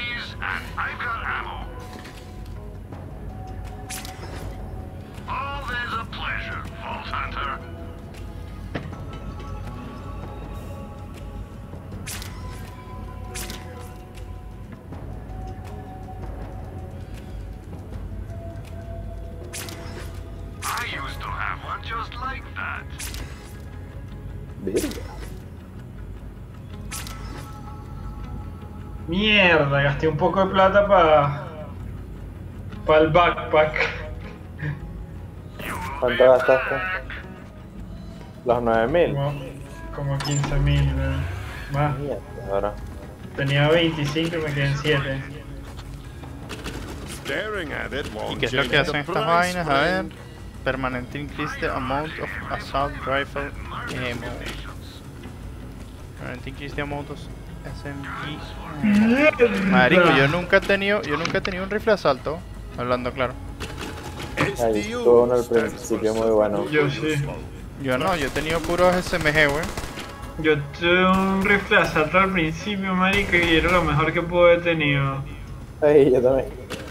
Virga. Mierda, gasté un poco de plata para para el backpack. ¿Cuánto gastaste? Los nueve mil. Como, como quince mil, más. Mierda, ahora. Tenía veinticinco y me quedé en siete. ¿Y qué es lo que hacen estas vainas? A ver. Permanente increase the amount of assault rifle ammo. Permanente increase the amount of S M G. Marico, yo nunca he tenido, yo nunca he tenido un rifle de asalto, hablando claro. Ahí estuvo uno al principio muy bueno. Yo sí. Yo no, yo he tenido puros S M G, wey. Yo tuve un rifle de asalto al principio, marico, y era lo mejor que pude haber tenido. Ay, yo también.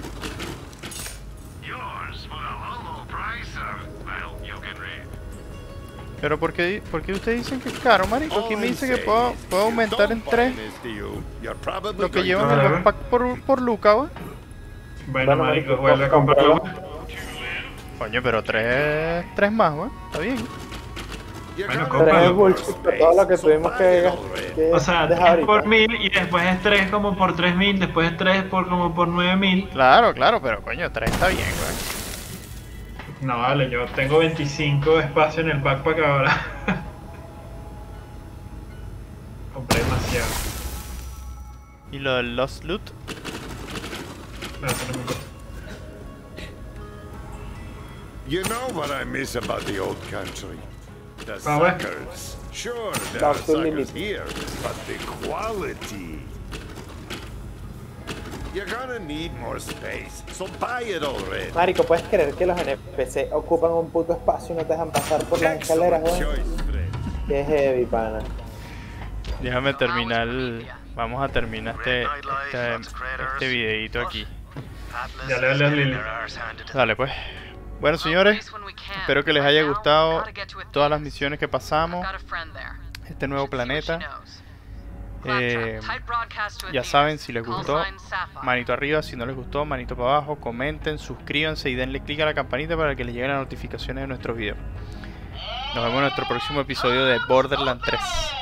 Pero ¿por qué, ¿por qué ustedes dicen que es caro, marico? Aquí me dice que puedo, puedo aumentar en tres lo que llevo en el backpack por, por Luca, wey. Bueno, marico, vuelve a comprarlo. Coño, pero tres, tres más, wey. Está bien. Bueno, Tres bullshit por todo lo que tuvimos que, que o sea, dejar tres ahorita. por mil y después es tres como por tres mil, después es tres por como por nueve mil. Claro, claro, pero coño, tres está bien, güey. No, vale, yo tengo veinticinco espacio en el backpack ahora. Compré demasiado. ¿Y lo del Lost Loot? No, eso no me importa. You know what I miss about the old country? The Ah, ouais. suckers. Sure, there Back are to suckers limit. here, but the quality. You're gonna need more space, so buy it already. Marico, ¿puedes creer que los N P C ocupan un puto espacio y no te dejan pasar por las escaleras, weón? Qué heavy, pana. Déjame terminar. el- Vamos a terminar este, este, este videito aquí. Ya le hablé a Lily. Dale, pues. Bueno, señores, espero que les haya gustado todas las misiones que pasamos. Este nuevo planeta. Eh, ya saben, si les gustó, manito arriba. Si no les gustó, manito para abajo. Comenten, suscríbanse y denle click a la campanita para que les lleguen las notificaciones de nuestros videos. Nos vemos en nuestro próximo episodio de Borderlands tres.